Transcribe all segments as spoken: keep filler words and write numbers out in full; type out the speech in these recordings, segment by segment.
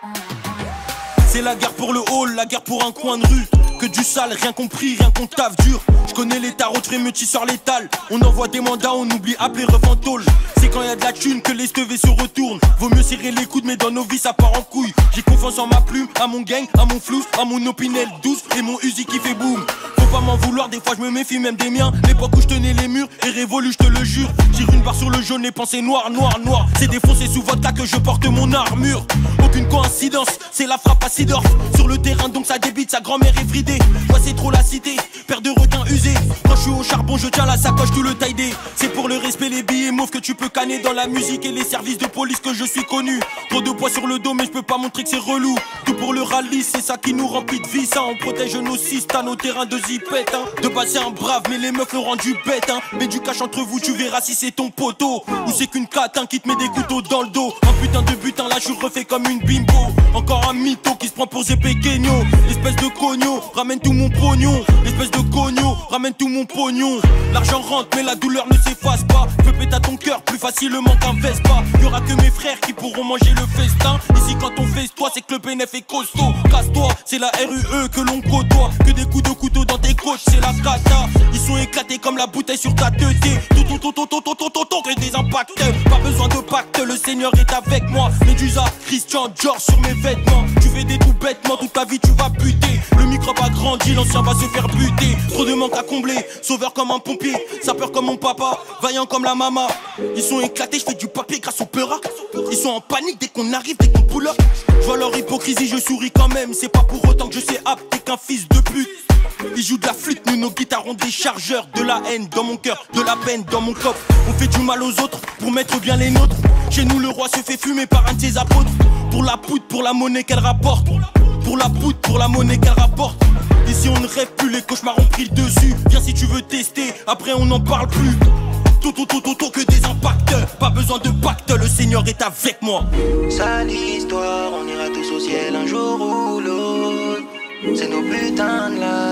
C'est la guerre pour le hall, la guerre pour un coin de rue. Que du sale, rien compris, rien qu'on taffe dur. Je connais les tarots, trémeux, tisseurs létal. On envoie des mandats, on oublie appeler refantôle. C'est quand y a de la thune que les stevés se retournent. Vaut mieux serrer les coudes, mais dans nos vies ça part en couille. J'ai confiance en ma plume, à mon gang, à mon flou, à mon opinel douce et mon Uzi qui fait boum. Faut pas m'en vouloir, des fois je me méfie même des miens. L'époque où je tenais les murs est révolue, je te le jure. Tire une barre sur le jaune, les pensées noires, noires, noires. C'est défoncé sous vodka que je porte mon armure. Aucune coïncidence, c'est la frappe à Sidorf. Sur le terrain donc ça débite, sa grand-mère est fridée. Moi c'est trop la cité, paire de requins usés. Quand je suis au charbon, je tiens la sacoche tout le taille-dé. C'est pour le respect, les billets mauves que tu peux canner dans la musique et les services de police que je suis connu. Trop de poids sur le dos mais je peux pas montrer que c'est relou. Tout pour le rallye, c'est ça qui nous remplit de vie. Ça on protège nos systèmes, nos terrains de zipette hein. De passer un brave mais les meufs l'ont rendu bête hein. Mais du cash entre vous, tu verras si c'est ton poteau ou c'est qu'une catin qui te met des couteaux dans le dos. Un putain de butin, là je suis refait comme une bimbo. Encore un mytho qui se prend pour Zépé Kenyo. Espèce de cogno, ramène tout mon pognon. Espèce de cogno, ramène tout mon pognon. L'argent rentre mais la douleur ne s'efface pas. Fais péter à ton cœur plus facilement qu'un Vespa. Y'aura que mes frères qui pourront manger le festin. Ici quand on fait toi c'est que le bénéf est costaud. Casse-toi, c'est la R U E que l'on côtoie. Que des coups de couteau dans tes coches, c'est la cata. Ils sont éclatés comme la bouteille sur ta tête. Tout tout tout tout tout tout tout tout tout que des impacts. Pas besoin de pacte, le Seigneur est avec moi. Medusa, Christian, George sur mes vêtements. Tu fais des tout bêtements, toute ta vie tu vas buter. Le microbe a grandi, l'ancien va se faire buter. Trop de manque à combler, sauveur comme un pompier. Sapeur comme mon papa, vaillant comme la maman. Ils sont éclatés, je fais du papier grâce au peura. Ils sont en panique dès qu'on arrive, dès qu'on pull up. Je vois leur hypocrisie, je souris quand même. C'est pas pour autant que je sais apte qu'un fils de pute. Ils jouent de la flûte, nous nos guitares ont des chargeurs. De la haine dans mon cœur, de la peine dans mon coffre. On fait du mal aux autres pour mettre bien les nôtres. Chez nous le roi se fait fumer par un de ses apôtres. Pour la poudre, pour la monnaie qu'elle rapporte. Pour la poudre, pour la monnaie qu'elle rapporte. Ici on ne rêve plus, les cauchemars ont pris le dessus. Viens si tu veux tester, après on n'en parle plus. Tout, tout, tout, tout, tout, que des impacts. Pas besoin de pacte, le Seigneur est avec moi. Sale histoire, on ira tous au ciel un jour ou l'autre. C'est nos putains de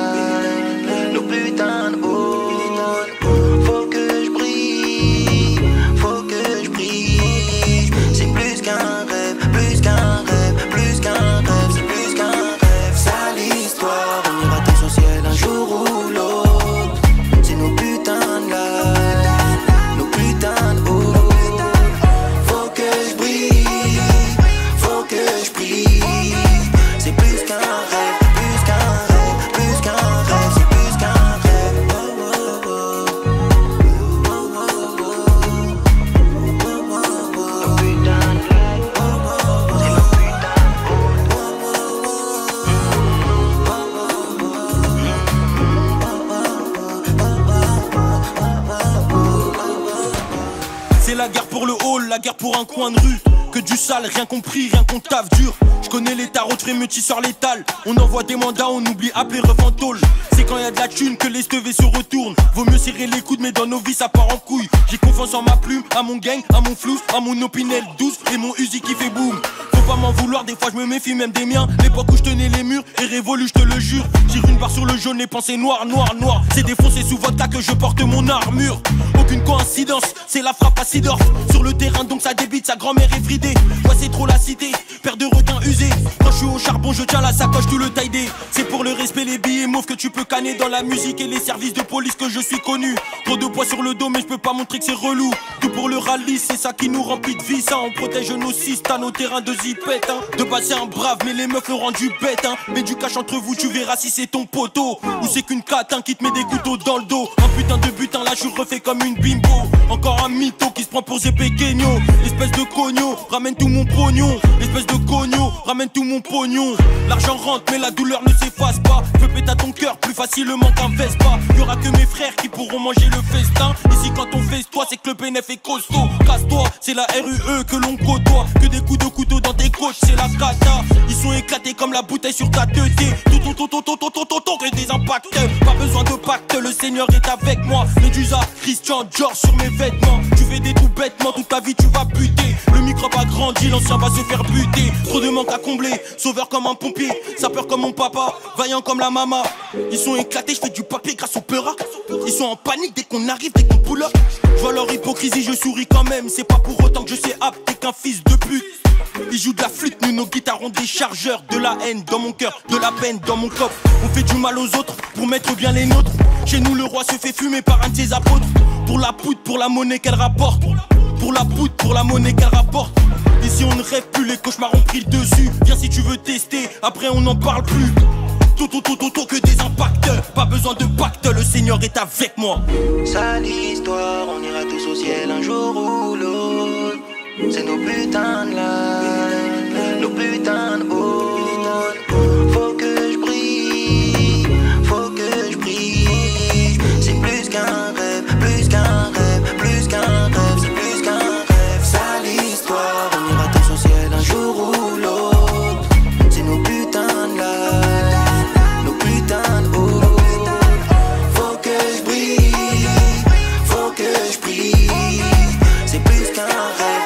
life, nos putains de haut. Faut que je brille, faut que je brille. C'est plus qu'un rêve, plus qu'un rêve, plus qu'un rêve, c'est plus qu'un rêve. Sale histoire, on ira tous au ciel un jour ou l'autre. C'est nos putains de life, nos putains de haut. Faut que je brille, faut que je brille. C'est plus qu'un rêve. La guerre pour le hall, la guerre pour un coin de rue. Que du sale, rien compris, rien qu'on taffe dur. Je connais les tarots, trémeux, tisseurs létal. On envoie des mandats, on oublie appeler refantôle. C'est quand y a de la thune que les stevés se retournent. Vaut mieux serrer les coudes mais dans nos vies ça part en couille. J'ai confiance en ma plume, à mon gang, à mon flou, à mon opinel douce et mon Uzi qui fait boum. Faut pas m'en vouloir, des fois je me méfie même des miens. L'époque où je tenais les murs est révolue, je te le jure. Tire une barre sur le jaune, les pensées noires, noires, noires. C'est défoncé sous vodka que je porte mon armure. Aucune coïncidence, c'est la frappe à Sidorf. Sur le terrain donc ça débite, sa grand-mère est fridée. Moi c'est trop la cité, paire de requins usés. Quand je suis au charbon, je tiens la sacoche tout le taille-dé. C'est pour le respect, les billets mauves que tu peux canner dans la musique et les services de police que je suis connu. Trop de poids sur le dos mais je peux pas montrer que c'est relou. Tout pour le rallye, c'est ça qui nous remplit de vie. Ça on protège nos systèmes, nos terrains de zipette hein. De passer un brave mais les meufs l'ont rendu bête hein. Mais du cash entre vous, tu verras si c'est ton poteau ou c'est qu'une catin qui te met des couteaux dans le dos. Un putain de butin, là je suis refait comme une bimbo. Encore un mytho qui se prend pour Zépé Kenyo. Espèce de cogno, ramène tout mon pognon. Espèce de cogno, ramène tout mon pognon. L'argent rentre mais la douleur ne s'efface pas. Fais péter à ton cœur plus facilement qu'un Vespa. Y'aura que mes frères qui pourront manger le festin. Ici quand on fait toi c'est que le bénéf est costaud. Casse-toi, c'est la R U E que l'on côtoie. Que des coups de couteau dans tes coches, c'est la cata. Ils sont éclatés comme la bouteille sur ta tête. Tout tout tout tout tout tout tout tout tout que des impacts. Pas besoin de pacte, le Seigneur est avec moi. Medusa, Christian, George sur mes vêtements. Tu fais des tout bêtements, toute ta vie tu vas buter. Le microbe a grandi, l'ancien va se faire buter. Trop de manque à combler, sauveur comme un pompier. Sapeur comme mon papa, vaillant comme la maman. Ils sont éclatés, je fais du papier grâce au peura. Ils sont en panique dès qu'on arrive, dès qu'on pull up. Je vois leur hypocrisie, je souris quand même. C'est pas pour autant que je sais apte qu'un fils de pute. Ils jouent de la flûte, nous nos guitares ont des chargeurs. De la haine dans mon cœur, de la peine dans mon coffre. On fait du mal aux autres pour mettre bien les nôtres. Chez nous le roi se fait fumer par un de ses apôtres. Pour la poudre, pour la monnaie qu'elle rapporte. Pour la poudre, pour la monnaie qu'elle rapporte. Ici on ne rêve plus, les cauchemars ont pris le dessus. Viens si tu veux tester, après on n'en parle plus. Tout, tout, tout, tout, tout, que des impacts. Pas besoin de pacte, le Seigneur est avec moi. Sale histoire, on ira tous au ciel un jour ou l'autre. C'est nos putains de life, nos putains de haut. Faut que je brille, faut que je brille. C'est plus qu'un rêve, plus qu'un rêve, plus qu'un rêve, c'est plus qu'un rêve. Sale histoire, on ira tous au ciel un jour ou l'autre. C'est nos putains de life, nos putains de haut. Faut que je brille, faut que je brille. C'est plus qu'un rêve.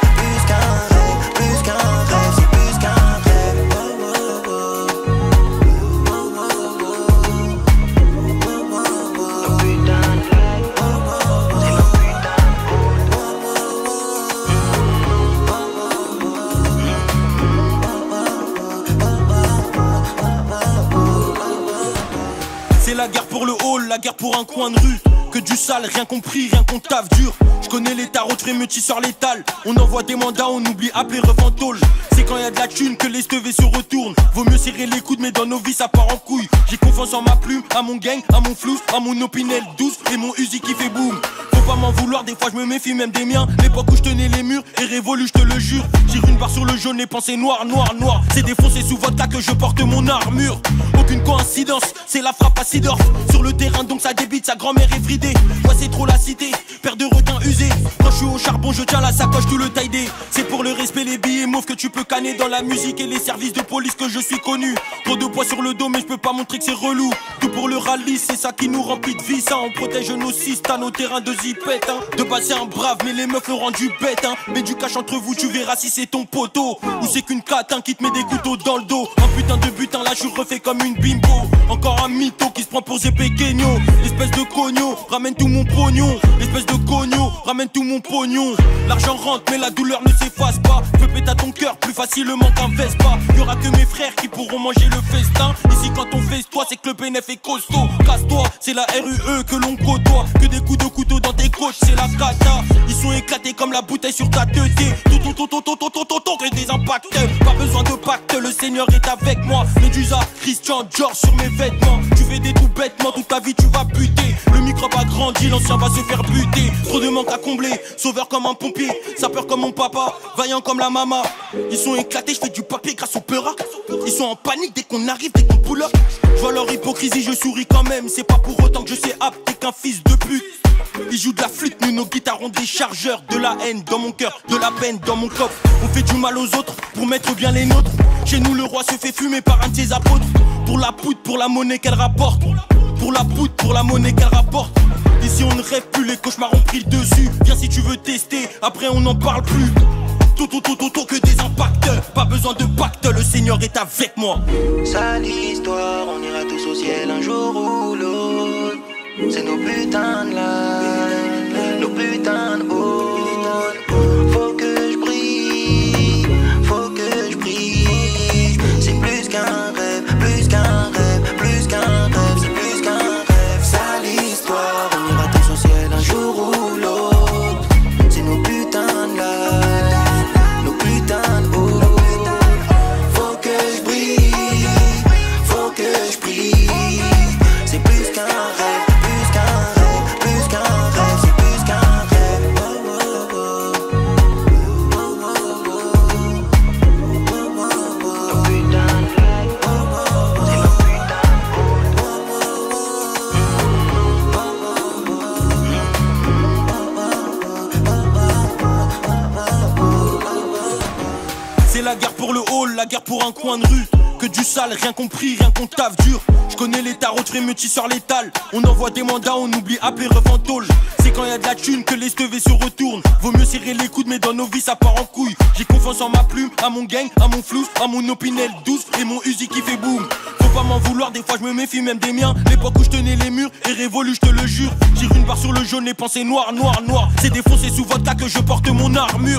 C'est la guerre pour le hall, la guerre pour un coin de rue. Que du sale, rien compris, rien qu'on taffe dur. Je connais les tarots, frémutisseurs létal. On envoie des mandats, on oublie appeler reventol. C'est quand y a de la thune que les stevés se retournent. Vaut mieux serrer les coudes, mais dans nos vies ça part en couille. J'ai confiance en ma plume, à mon gang, à mon flou, à mon opinel douce et mon Uzi qui fait boum. Faut pas m'en vouloir, des fois je me méfie même des miens. L'époque où je tenais les murs est révolue, je te le jure. J'ai une barre sur le jaune, les pensées noires, noires, noires. C'est défoncé sous vodka que je porte mon armure. Aucune coïncidence, c'est la frappe à Sidorf. Sur le terrain donc ça débite, sa grand-mère est fridée. Moi c'est trop la cité, paire de requins usés. Quand je suis au charbon je tiens la sacoche tout le taille. C'est pour le respect les billets mauves que tu peux canner dans la musique et les services de police que je suis connu. Trop de poids sur le dos mais je peux pas montrer que c'est relou. Tout pour le rallye, c'est ça qui nous remplit de vie. Ça on protège nos cistes à nos terrains de zipette hein. De passer un brave mais les meufs l'ont rendu bête hein. Mais du cash entre vous tu verras si c'est ton poteau. Ou c'est qu'une catin qui te met des couteaux dans le dos. Un putain de butin là je suis refait comme une bimbo. Encore un mytho qui se prend pour Zé Pequeño. L'espèce de cogno, ramène tout mon pognon. L'espèce de cogno, ramène tout mon pognon. L'argent rentre mais la douleur ne s'efface pas. Peux péter à ton cœur plus facilement qu'un Vespa. Y'aura que mes frères qui pourront manger le festin. Ici quand on fait toi c'est que le bénéf est costaud. Casse-toi, c'est la R U E que l'on côtoie. Que des coups de couteau dans tes côtes, c'est la cata. Ils sont éclatés comme la bouteille sur ta tête. Tout tout tout tout tout tout tout tout tout que des impacts. Pas besoin de pacte, le Seigneur est avec moi. Medusa, Christian, George sur mes vêtements. Tu fais des tout bêtements, toute ta vie tu vas buter. Le microbe a grandi, l'ancien va se faire buter. Trop de manque à combler, sauveur comme un pompier. Sapeur comme mon papa, vaillant comme la maman. Ils sont éclatés, je fais du papier grâce au peura. Ils sont en panique dès qu'on arrive, dès qu'on pull up. Je vois leur hypocrisie, je souris quand même. C'est pas pour autant que je sais apter qu'un fils de pute. Ils jouent de la flûte, nous nos guitares ont des chargeurs. De la haine dans mon cœur, de la peine dans mon coffre. On fait du mal aux autres pour mettre bien les nôtres. Chez nous le roi se fait fumer par un de ses apôtres. Pour la poudre, pour la monnaie qu'elle rapporte. Pour la poudre, pour la monnaie qu'elle rapporte. Ici on ne rêve plus, les cauchemars ont pris le dessus. Viens si tu veux tester, après on n'en parle plus. Tout, tout, tout, tout, tout, que des impacts. Pas besoin de pacte, le Seigneur est avec moi. Sale histoire, on ira tous au ciel un jour ou l'autre. C'est nos putains de life, nos putains de haut. Faut que je brille, faut que je brille. C'est plus qu'un rêve, plus qu'un rêve, plus qu'un rêve, c'est plus qu'un rêve. Sale histoire, on ira tous au ciel un jour ou l'autre. C'est nos putains de life, nos putains de haut. Faut que je brille, faut que je brille. C'est plus qu'un rêve. C'est la guerre pour le hall, la guerre pour un coin de rue. Que du sale, rien compris, rien qu'on taffe dur. Je connais les tarots, frémutisseurs létal. On envoie des mandats, on oublie appeler reventol. C'est quand y a de la thune que les stevés se retournent. Vaut mieux serrer les coudes, mais dans nos vies ça part en couille. J'ai confiance en ma plume, à mon gang, à mon flou, à mon opinel douce et mon Uzi qui fait boum. Faut pas m'en vouloir, des fois je me méfie même des miens. L'époque où je tenais les murs est révolue, je te le jure. J'ai une barre sur le jaune, les pensées noires, noires, noires. C'est défoncé sous vodka que je porte mon armure.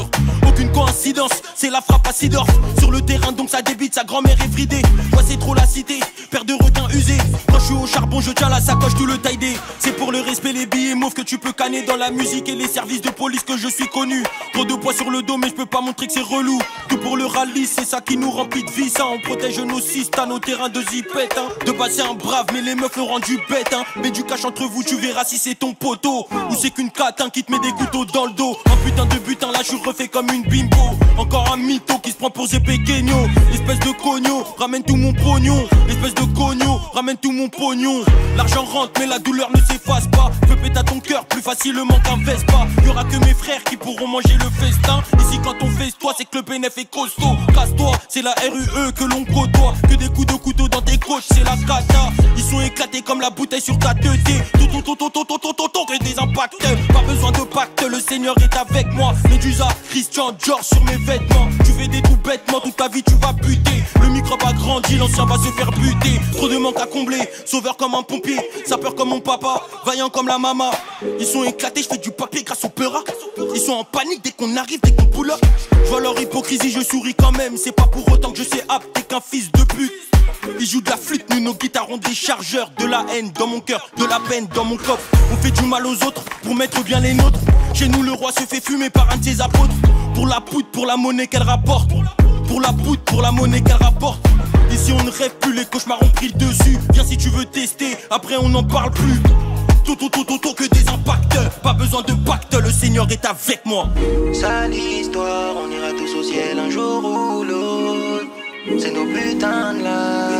Aucune coïncidence, c'est la frappe à Sidorf. Sur le terrain donc ça débite, sa grand-mère est bridée. Moi c'est trop la cité, paire de requins usés. Quand je suis au charbon je tiens la sacoche tout le taille-dé. C'est pour le respect les billets mauves que tu peux canner dans la musique et les services de police que je suis connu. Trop de poids sur le dos mais je peux pas montrer que c'est relou. Tout pour le rallye, c'est ça qui nous remplit de vie. Ça on protège nos sistas, nos terrains de zipette hein. De passer un brave mais les meufs l'ont rendu bête hein. Mais du cash entre vous tu verras si c'est ton poteau. Ou c'est qu'une catin qui te met des couteaux dans le dos. Un putain de butin là je suis refait comme une bimbo. Encore un mytho qui se prend pour Zé Pequeño. Espèce de cogno, ramène tout mon pognon. Espèce de cogno, ramène tout mon pognon. L'argent rentre mais la douleur ne s'efface pas. Fais péter à ton cœur plus facilement qu'un Vespa. Y'aura que mes frères qui pourront manger le festin. Ici quand on fait toi c'est que le bénéf est costaud. Casse-toi, c'est la R U E que l'on côtoie. Que des coups de couteau dans tes coches, c'est la cata. Ils sont éclatés comme la bouteille sur ta tête. Tout ton ton ton ton ton ton ton ton que des impacts. Pas besoin de pacte, le Seigneur est avec moi. Medusa, Christian, George sur mes vêtements. Tu fais des trous bêtement, toute ta vie tu vas buter. Le microbe a grandi, l'ancien va se faire buter. Trop de manque à combler, sauveur comme un pompier. Sapeur comme mon papa, vaillant comme la maman. Ils sont éclatés, je fais du papier grâce au peura. Ils sont en panique dès qu'on arrive, dès qu'on pull up. Je vois leur hypocrisie, je souris quand même. C'est pas pour autant que je sais apte, t'es qu'un fils de pute. Ils jouent de la flûte, nous nos guitares ont des chargeurs. De la haine dans mon cœur, de la peine dans mon coffre. On fait du mal aux autres pour mettre bien les nôtres. Chez nous le roi se fait fumer par un de ses apôtres. Pour la poudre, pour la monnaie qu'elle rapporte. Pour la poudre, pour la monnaie qu'elle rapporte. Ici on ne rêve plus, les cauchemars ont pris le dessus. Viens si tu veux tester, après on n'en parle plus. Tout, tout, tout, tout, tout, que des impacts. Pas besoin de pacte, le Seigneur est avec moi. Sale histoire, on ira tous au ciel un jour ou l'autre. C'est nos putains de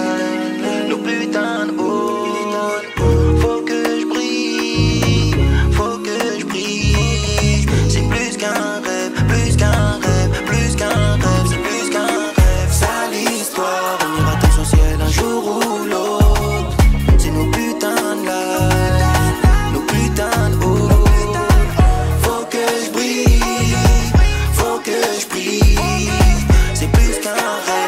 life, nos putains de haute. Faut que je brille, faut que je brille. C'est plus qu'un rêve, plus qu'un rêve, plus qu'un rêve, c'est plus qu'un rêve. Sale histoire, on ira tous au ciel un jour ou l'autre. C'est nos putains de life, nos putains de haute. Faut que je brille, faut que je brille. C'est plus qu'un rêve.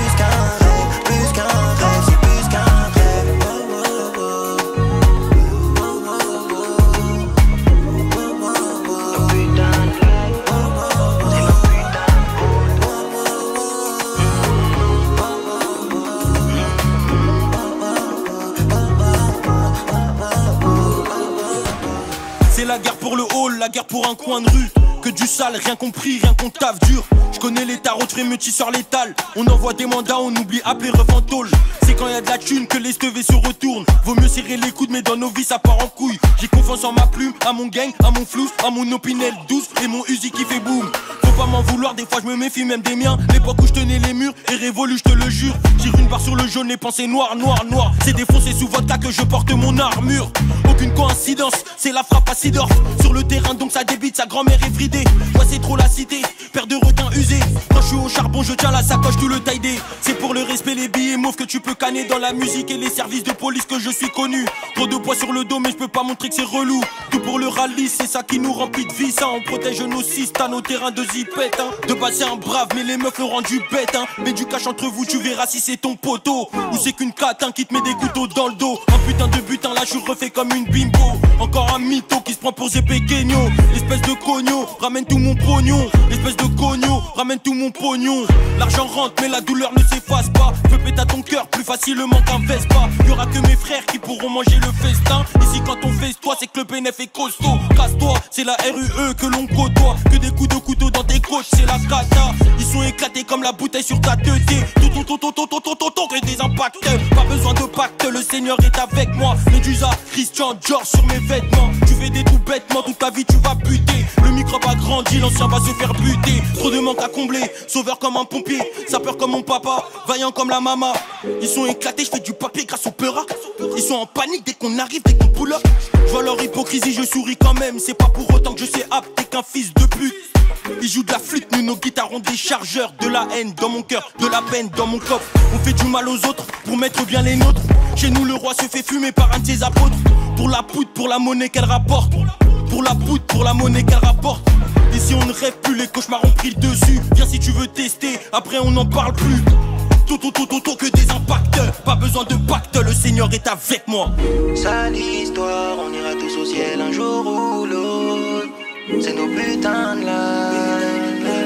C'est la guerre pour le hall, la guerre pour un coin de rue. Que du sale, rien compris, rien qu'on taffe dur. Je connais les tarots de frémetisseurs létal. On envoie des mandats, on oublie appeler ref en tôle. C'est quand y a de la thune que les stevés se retournent. Vaut mieux serrer les coudes mais dans nos vies ça part en couille. J'ai confiance en ma plume, à mon gang, à mon flou, à mon opinel douce et mon Uzi qui fait boum. Faut pas m'en vouloir, des fois je me méfie même des miens. L'époque où je tenais les murs est révolue, je te le jure. Tire une barre sur le jaune, les pensées noires, noires, noires. C'est défoncé sous vodka que je porte mon armure. Aucune coïncidence, c'est la frappe à Sidorf. Sur le terrain donc ça débite, sa grand-mère est bridée. Moi c'est trop la cité, paire de requins usés. Quand je suis au charbon je tiens la sacoche tout le taille-dé. C'est pour le respect les billets mauves que tu peux canner dans la musique et les services de police que je suis connu. Trop de poids sur le dos mais je peux pas montrer que c'est relou. Tout pour le rallye, c'est ça qui nous remplit de vie. Ça on protège nos sistas, nos terrains de zipette hein. De passer un brave mais les meufs l'ont rendu bête hein. Mais du cash entre vous tu verras si c'est ton poteau. Ou c'est qu'une catin qui te met des couteaux dans le dos. Un putain de butin là je suis refait comme une bimbo. Encore un mytho qui se prend pour Zé Pequeño. Espèce de cogno, ramène tout mon pognon. Espèce de cogno, ramène tout mon pognon. L'argent rentre mais la douleur ne s'efface pas. Fais péter à ton cœur plus facilement qu'un Vespa. Y'aura que mes frères qui pourront manger le festin. Ici quand on fait toi c'est que le bénéf est costaud. Casse-toi, c'est la R U E que l'on côtoie. Que des coups de couteau dans tes coches, c'est la cata. Ils sont éclatés comme la bouteille sur ta tête. Tout ton ton ton ton ton ton ton ton que des impacts. Pas besoin de pacte, le Seigneur est avec moi. Medusa, Christian, George sur mes vêtements. Tu fais des trous bêtement, toute ta vie tu vas buter. Le microbe a grandi, l'ancien va se faire buter. Trop de manque à combler, sauveur comme un pompier. Sapeur comme mon papa, vaillant comme la maman. Ils sont éclatés, je fais du papier grâce au peura. Ils sont en panique dès qu'on arrive, dès qu'on pull up. Je vois leur hypocrisie, je souris quand même. C'est pas pour autant que je sais apte, t'es qu'un fils de pute. Ils jouent de la flûte, nous nos guitares ont des chargeurs. De la haine dans mon cœur, de la peine dans mon coffre. On fait du mal aux autres pour mettre bien les nôtres. Chez nous le roi se fait fumer par un de ses apôtres. Pour la poudre, pour la monnaie qu'elle rapporte. Pour la poudre, pour la monnaie qu'elle rapporte. Ici on ne rêve plus, les cauchemars ont pris le dessus. Viens si tu veux tester, après on n'en parle plus. Tout, tout, tout, tout, tout, que des impacts. Pas besoin de pacte, le Seigneur est avec moi. Sale histoire, on ira tous au ciel un jour ou l'autre. C'est nos putains de life,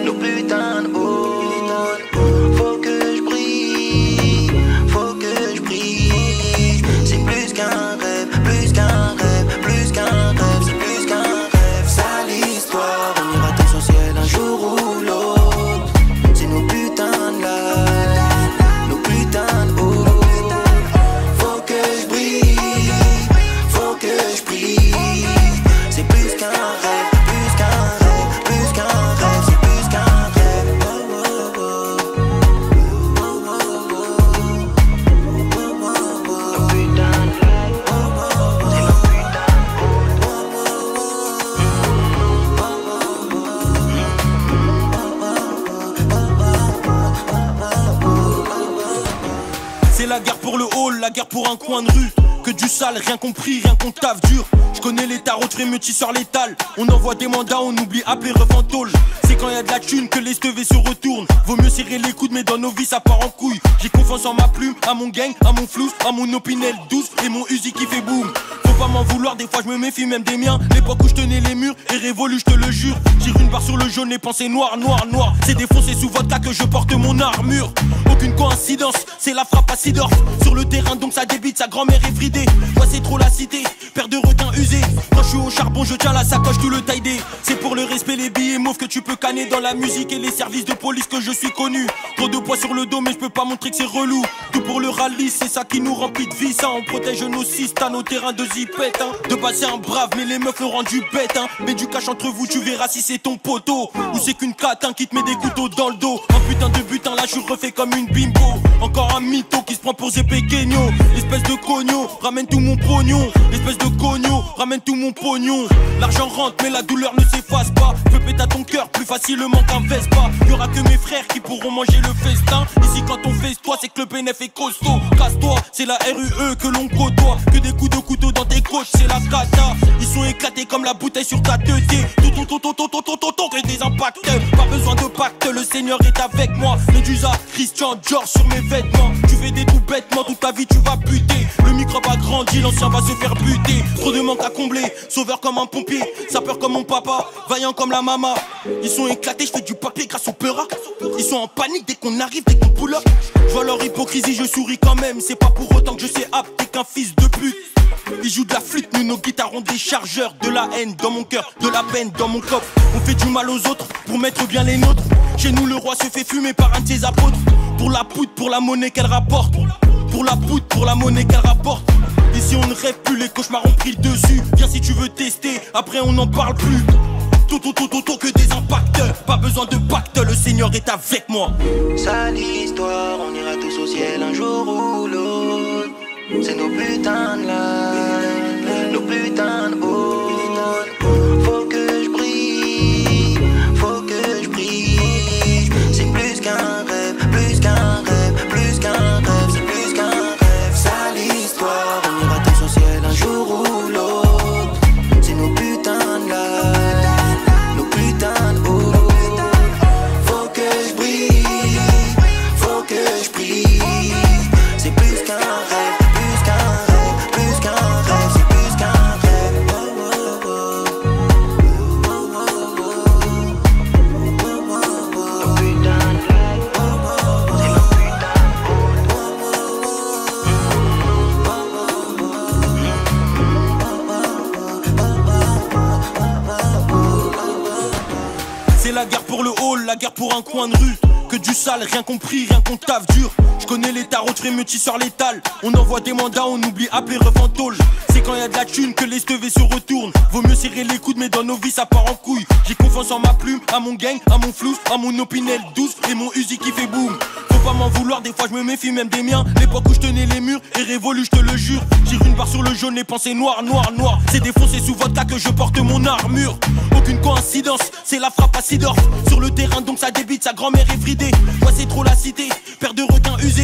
nos putains de bonnes. Faut que je brille, faut que je brille. C'est plus qu'un rêve, plus qu'un rêve, plus qu'un rêve, c'est plus qu'un rêve. Sale histoire, on ira tous au ciel un jour ou l'autre. C'est nos putains de life, nos putains de bonnes. Faut que je brille, faut que je brille. C'est plus qu'un rêve, plus qu'un rêve, plus qu'un rêve, c'est plus qu'un rêve. Oh, oh, oh. Oh, oh, oh. Nos putains de life, c'est nos putains de C'est la guerre pour le hall, la guerre pour un coin de rue. Que du sale, rien compris, rien qu'on taffe dur. Je connais les tarots, trémutis sur l'étal. On envoie des mandats, on oublie appeler refantôle. C'est quand y a de la thune que les stevés se retournent. Vaut mieux serrer les coudes, mais dans nos vies ça part en couille. J'ai confiance en ma plume, à mon gang, à mon flou, à mon opinel douce et mon Uzi qui fait boum. Faut pas m'en vouloir, des fois je me méfie même des miens. L'époque où je tenais les murs est révolue, je te le jure. Tire une barre sur le jaune, les pensées noires, noires, noires. C'est défoncé sous vodka que je porte mon armure. Aucune coïncidence, c'est la frappe à Sidorf. Sur le terrain donc ça débite, sa grand-mère est fridée. Moi c'est trop la cité, paire de requins usés. Quand je suis au charbon je tiens la sacoche tout le taille-dé. C'est pour le respect les billets mauves que tu peux canner dans la musique et les services de police que je suis connu. Trop de poids sur le dos mais je peux pas montrer que c'est relou. Tout pour le rallye, c'est ça qui nous remplit de vie. Ça on protège nos cistes à nos terrains de zipette hein. De base c'est un brave mais les meufs l'ont rendu bête hein. Mets du cash entre vous, tu verras si c'est ton poteau. Ou c'est qu'une catin qui te met des couteaux dans le dos. Un putain de butin là je suis refait comme une bimbo. Encore un mytho qui se prend pour Zepekegno. L'espèce de cogno, ramène tout mon pognon. L'espèce de cogno, ramène tout mon pognon. L'argent rentre mais la douleur ne s'efface pas. Peux péter à ton cœur plus facilement qu'un Vespa. Y'aura que mes frères qui pourront manger le festin. Ici quand on fait toi c'est que le bénéf est costaud. Casse-toi, c'est la R U E que l'on côtoie. Que des coups de couteau dans tes côtes, c'est la cata. Ils sont éclatés comme la bouteille sur ta tête. Tout tout tout tout tout tout tout tout que des impacts. Pas besoin de pacte, le Seigneur est avec moi. Medusa, Christian, George sur mes vêtements. Tu fais des tout bêtements, toute ta vie tu vas buter. Le microbe a grandi, l'ancien va se faire buter. Trop de manque à combler, sauveur comme un pompier. Sapeur comme mon papa, vaillant comme la mama. Ils sont éclatés, je fais du papier grâce au peura. Ils sont en panique dès qu'on arrive, dès qu'on pull up. Je vois leur hypocrisie, je souris quand même. C'est pas pour autant que je sais apter qu'un fils de pute. Ils jouent de la flûte, nous nos guitares ont des chargeurs. De la haine dans mon cœur, de la peine dans mon coffre. On fait du mal aux autres pour mettre bien les nôtres. Chez nous le roi se fait fumer par un de ses apôtres. Pour la poudre, pour la monnaie qu'elle rapporte. Pour la poudre, pour la monnaie qu'elle rapporte. Ici on ne rêve plus, les cauchemars ont pris le dessus. Viens si tu veux tester, après on n'en parle plus. Tout, tout, tout, tout, tout, que des impacts. Pas besoin de pacte, le Seigneur est avec moi. Sale histoire, on ira tous au ciel un jour ou l'autre. C'est nos putains de life, nos putains de bonnes. Faut que je brille, faut que je brille. C'est plus qu'un rêve, plus qu'un rêve, plus qu'un rêve, c'est plus qu'un rêve. Sale histoire, on ira tous au ciel un jour ou l'autre. C'est nos putains de life, nos putains de bonnes. Faut que je brille, faut que je brille. C'est plus qu'un rêve. C'est la guerre pour le hall, la guerre pour un coin de rue. Que du sale, rien compris, rien qu'on taffe dur. Je connais les tarots, trémutis sur l'étal. On envoie des mandats, on oublie appeler refantôle. C'est quand y a de la thune que les stevés se retournent. Vaut mieux serrer les coudes mais dans nos vies ça part en couille. J'ai confiance en ma plume, à mon gang, à mon flou, à mon opinel douce et mon Uzi qui fait boum. Faut pas m'en vouloir, des fois je me méfie même des miens. L'époque où je tenais les murs est révolue, je te le jure. Tire une barre sur le jaune, les pensées noires, noires, noires. C'est défoncé sous vodka que je porte mon armure. Aucune coïncidence, c'est la frappe à Sidorf. Sur le terrain donc ça débite, sa grand-mère est fridée. Moi c'est trop la cité, paire de requins usés. Quand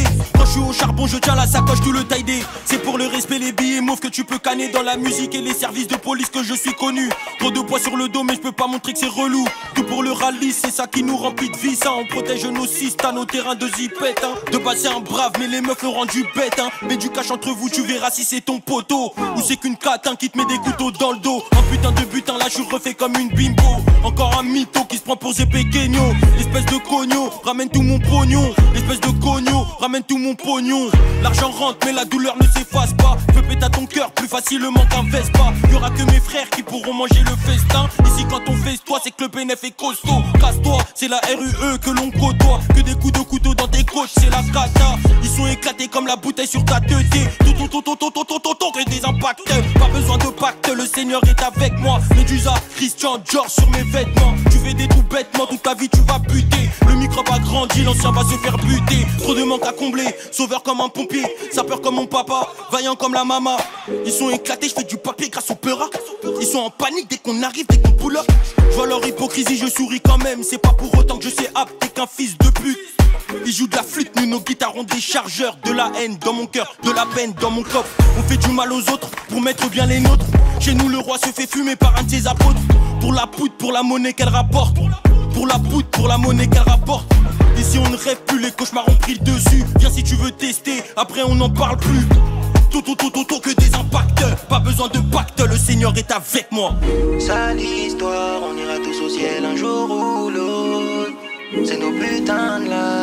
je suis au charbon, je tiens la sacoche, tout le taille-dé. C'est pour le respect, les billets mauves que tu peux canner dans la musique et les services de police que je suis connu. Trop de poids sur le dos, mais je peux pas montrer que c'est relou. Tout pour le rallye, c'est ça qui nous remplit de vie, ça. On protège nos systèmes, nos terrains de zipette, hein. De passer un brave, mais les meufs l'ont rendu bête, hein. Mais du cash entre vous, tu verras si c'est ton poteau ou c'est qu'une catin qui te met des couteaux dans le dos. Un putain de butin, là je suis refait comme une bimbo. Encore un mytho qui se prend pour Zépégueño. Espèce de cogno, ramène tout mon pognon. Espèce de cogno, ramène tout mon pognon. L'argent rentre mais la douleur ne s'efface pas. Fais péter à ton cœur plus facilement qu'un Vespa. Y'aura que mes frères qui pourront manger le festin. Ici quand on fait toi c'est que le bénéf est costaud. Casse-toi, c'est la R U E que l'on côtoie. Que des coups de couteau dans tes coches, c'est la cata. Ils sont éclatés comme la bouteille sur ta tête. Tout tout tout tout tout tout tout tout tout que des impacts. Pas besoin de pacte, le Seigneur est avec moi. Medusa, Christian, George sur mes vêtements. Tu fais des trous bêtement, toute ta vie tu vas buter. Le microbe a grandi, l'ancien va se faire buter. Trop de manque à combler, sauveur comme un pompier. Sapeur comme mon papa, vaillant comme la maman. Ils sont éclatés, je fais du papier grâce au peura. Ils sont en panique dès qu'on arrive, dès qu'on pull up. Je vois leur hypocrisie, je souris quand même. C'est pas pour autant que je sais apte qu'un fils de pute. Ils jouent de la flûte, nous nos guitares ont des chargeurs. De la haine dans mon cœur, de la peine dans mon coffre. On fait du mal aux autres pour mettre bien les nôtres. Chez nous le roi se fait fumer par un de ses apôtres. Pour la poudre, pour la monnaie qu'elle rapporte. Pour la poudre, pour la monnaie qu'elle rapporte. Ici on ne rêve plus, les cauchemars ont pris le dessus. Viens si tu veux tester, après on n'en parle plus. Tout, tout, tout, tout, tout, que des impacts. Pas besoin de pacte, le Seigneur est avec moi. Sale histoire, on ira tous au ciel un jour ou l'autre. C'est nos putains de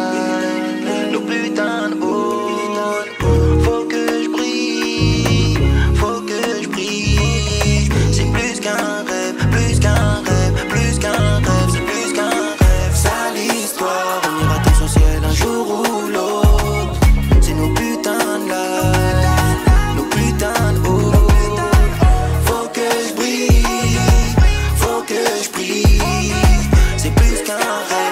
life, nos putains de haute. Faut que je brille, faut que je brille. C'est plus qu'un rêve, plus qu'un rêve, plus qu'un rêve, c'est plus qu'un rêve. Sale histoire, on ira tous au ciel un jour ou l'autre. C'est nos putains de life, nos putains de haute. Faut que je brille, faut que je brille. C'est plus qu'un rêve.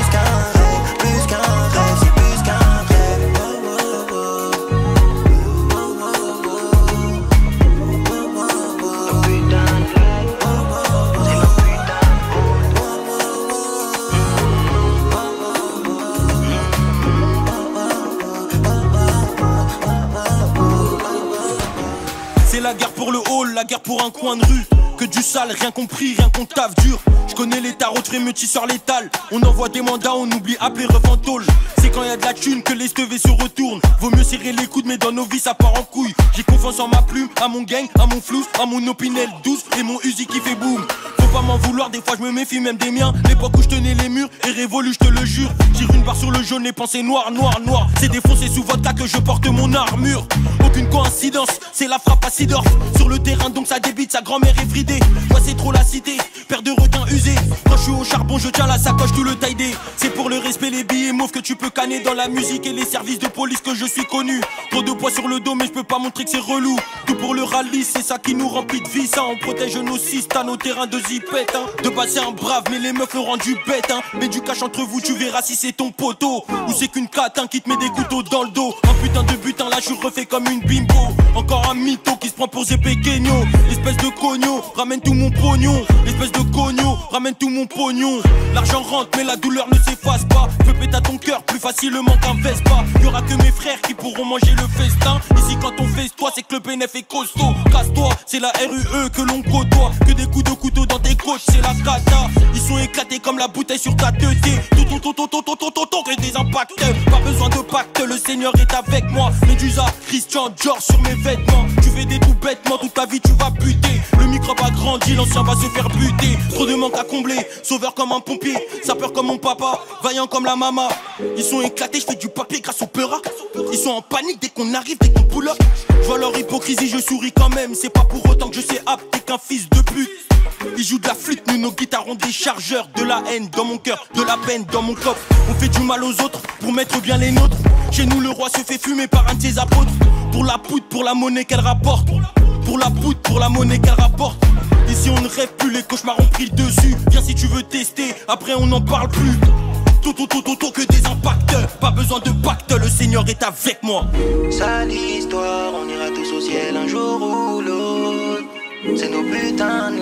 La guerre pour le hall, la guerre pour un coin de rue. Que du sale, rien compris, rien qu'on taffe dur. Je connais les tarots de frémeutis sur l'étal. On envoie des mandats, on oublie appeler ref en tôle. C'est quand y a de la thune que les stevés se retournent. Vaut mieux serrer les coudes mais dans nos vies ça part en couille. J'ai confiance en ma plume, à mon gang, à mon flou, à mon opinel douce et mon Uzi qui fait boum. Faut pas m'en vouloir, des fois je me méfie même des miens. L'époque où je tenais les murs est révolue, je te le jure. Tire une barre sur le jaune, les pensées noires, noires, noires. C'est défoncé sous vodka que je porte mon armure. Aucune coïncidence, c'est la frappe à Sidorf. Sur le terrain donc ça débite, sa grand-mère est fridée. Moi c'est trop la cité, père de requin usé. Quand je suis au charbon, je tiens la sacoche, tout le taille-dé. C'est pour le respect, les billets mauves que tu peux canner dans la musique et les services de police que je suis connu. Trop de poids sur le dos, mais je peux pas montrer que c'est relou. Tout pour le rallye, c'est ça qui nous remplit de vie, ça. On protège nos systèmes, nos terrains de zipette, hein. De passer un brave, mais les meufs l'ont rendu bête, hein. Mais du cash entre vous, tu verras si c'est ton poteau ou c'est qu'une catin qui te met des couteaux dans le dos. Un putain de butin, là je suis refait comme une bimbo. Encore un mytho qui se prend pour Zépégueño. Espèce de cogno, ramène tout mon pognon. Espèce de cogno, ramène tout mon pognon. L'argent rentre mais la douleur ne s'efface pas. Fais péter à ton cœur plus facilement qu'un Vespa. Y'aura que mes frères qui pourront manger le festin. Ici quand on fait toi c'est que le bénéf est costaud. Casse-toi, c'est la R U E que l'on côtoie. Que des coups de couteau dans tes coches, c'est la cata. Ils sont éclatés comme la bouteille sur ta tête. Tout tout tout tout tout tout tout tout tout que des impacts. Pas besoin de pacte, le Seigneur est avec moi. Medusa, Christian, George sur mes vêtements. Tu fais des trous bêtement, toute ta vie tu vas buter. Le microbe a grandi, l'ancien va se faire buter. Trop de manque à combler, sauveur comme un pompier. Sapeur comme mon papa, vaillant comme la maman. Ils sont éclatés, je fais du papier grâce au peura. Ils sont en panique dès qu'on arrive, dès qu'on pull up. Je vois leur hypocrisie, je souris quand même. C'est pas pour autant que je sais apte qu'un fils de pute. Ils jouent de la flûte, nous nos guitares ont des chargeurs. De la haine dans mon cœur, de la peine dans mon coffre. On fait du mal aux autres pour mettre bien les nôtres. Chez nous le roi se fait fumer par un de ses apôtres. Pour la poudre, pour la monnaie qu'elle rapporte. Pour la poudre, pour la monnaie qu'elle rapporte. Ici on ne rêve plus, les cauchemars ont pris le dessus. Viens si tu veux tester, après on n'en parle plus. Tout, tout, tout, tout, tout, que des impacts. Pas besoin de pacte, le Seigneur est avec moi. Sale histoire, on ira tous au ciel un jour ou l'autre. C'est nos putains de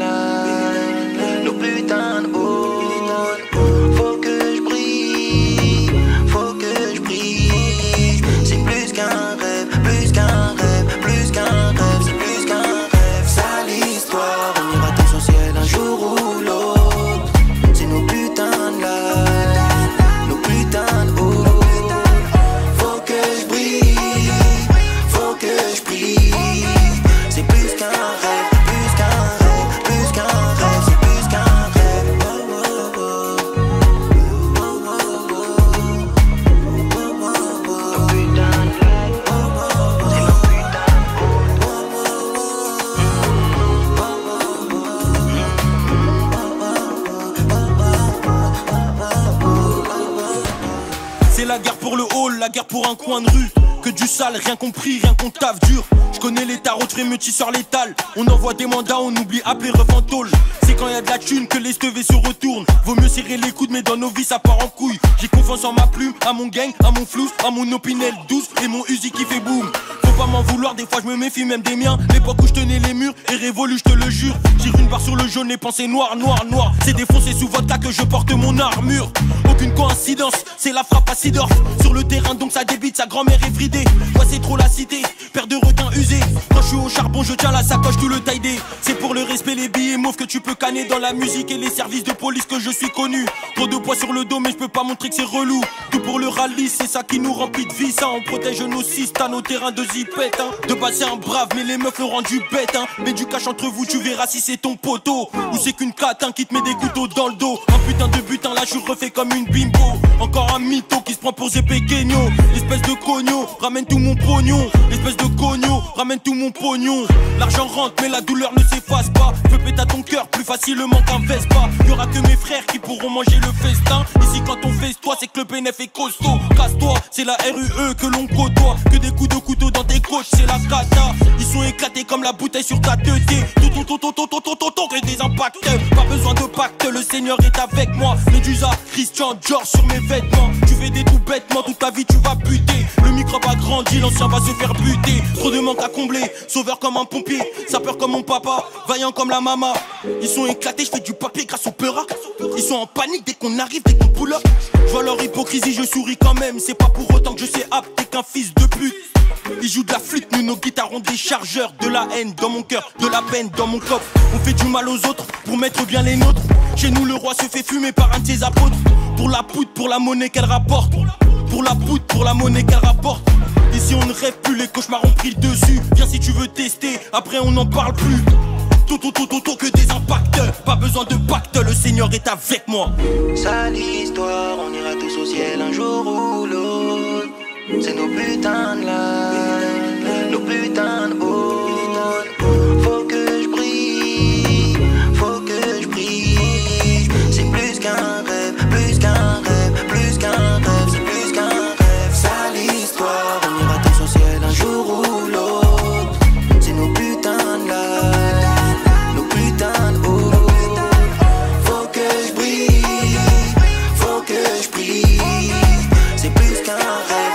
life, nos putains de haute. Faut que je brille, faut que je brille. C'est plus un coin de rue. Que du sale, rien compris, rien qu'on taffe dur. Je connais les tarots, frémetisseurs létal. On envoie des mandats, on oublie appeler refantôle. C'est quand y a de la thune que les stevés se retournent. Vaut mieux serrer les coudes, mais dans nos vies ça part en couille. J'ai confiance en ma plume, à mon gang, à mon flou, à mon opinel douce et mon Uzi qui fait boum. Faut pas m'en vouloir, des fois je me méfie même des miens. L'époque où je tenais les murs est révolue, je te le jure. Tire une barre sur le jaune, les pensées noires, noires, noires. C'est défoncé sous vodka que je porte mon armure. Aucune coïncidence, c'est la frappe à Sidorf. Sur le terrain donc ça débite, sa grand-mère est fridée. Moi c'est trop la cité, paire de requins usés. Quand je suis au charbon je tiens la sacoche tout le taille-dé. C'est pour le respect les billets mauves que tu peux canner dans la musique et les services de police que je suis connu. Trop de poids sur le dos mais je peux pas montrer que c'est relou. Tout pour le rallye, c'est ça qui nous remplit de vie. Ça on protège nos cistes à nos terrains de zipette hein. De base c'est un brave mais les meufs l'ont rendu bête hein. Mets du cash entre vous, tu verras si c'est ton poteau. Ou c'est qu'une catin qui te met des couteaux dans le dos. Un putain de butin là je suis refait comme une bimbo. Encore un mytho qui se prend pour Zépé Guignot. L'espèce de cogno, ramène tout mon pognon. L'espèce de cogno, ramène tout mon pognon. L'argent rentre mais la douleur ne s'efface pas. Fais péter à ton cœur plus facilement qu'un Vespa. Y'aura que mes frères qui pourront manger le festin. Ici quand on fait toi c'est que le bénéf est costaud. Casse-toi, c'est la R U E que l'on côtoie. Que des coups de couteau dans tes côtes, c'est la cata. Ils sont éclatés comme la bouteille sur ta tête. Tout tout tout tout tout tout tout tout que des impacts. Pas besoin de pacte, le Seigneur est avec moi. Medusa, Christian, George sur mes vêtements. Tu fais des tout bêtements, toute ta vie tu vas buter. Le microbe a grandi, l'ancien va se faire buter. Trop de manque à combler, sauveur comme un pompier. Sapeur comme mon papa, vaillant comme la maman. Ils sont éclatés, je fais du papier grâce au peura. Ils sont en panique dès qu'on arrive, dès qu'on pull up. Je vois leur hypocrisie, je souris quand même. C'est pas pour autant que je sais apter qu'un fils de pute. Ils jouent de la flûte, nous nos guitares ont des chargeurs. De la haine dans mon cœur, de la peine dans mon coffre. On fait du mal aux autres pour mettre bien les nôtres. Chez nous le roi se fait fumer par un de ses apôtres. Pour la poudre, pour la monnaie qu'elle rapporte. Pour la poudre, pour la monnaie qu'elle rapporte. Ici on ne rêve plus, les cauchemars ont pris le dessus. Viens si tu veux tester, après on n'en parle plus. Tout, tout, tout, tout, tout, que des impacts. Pas besoin de pacte, le Seigneur est avec moi. Sale histoire, on ira tous au ciel un jour ou l'autre. C'est nos putains de life, nos putains de haut. Faut que je brille, faut que je brille. C'est plus qu'un rêve, plus qu'un rêve, plus qu'un rêve, c'est plus qu'un rêve. Sale histoire, on ira tous au ciel un jour ou l'autre. C'est nos putains de life, nos putains de haut. Faut que je brille, faut que je brille. C'est plus qu'un rêve.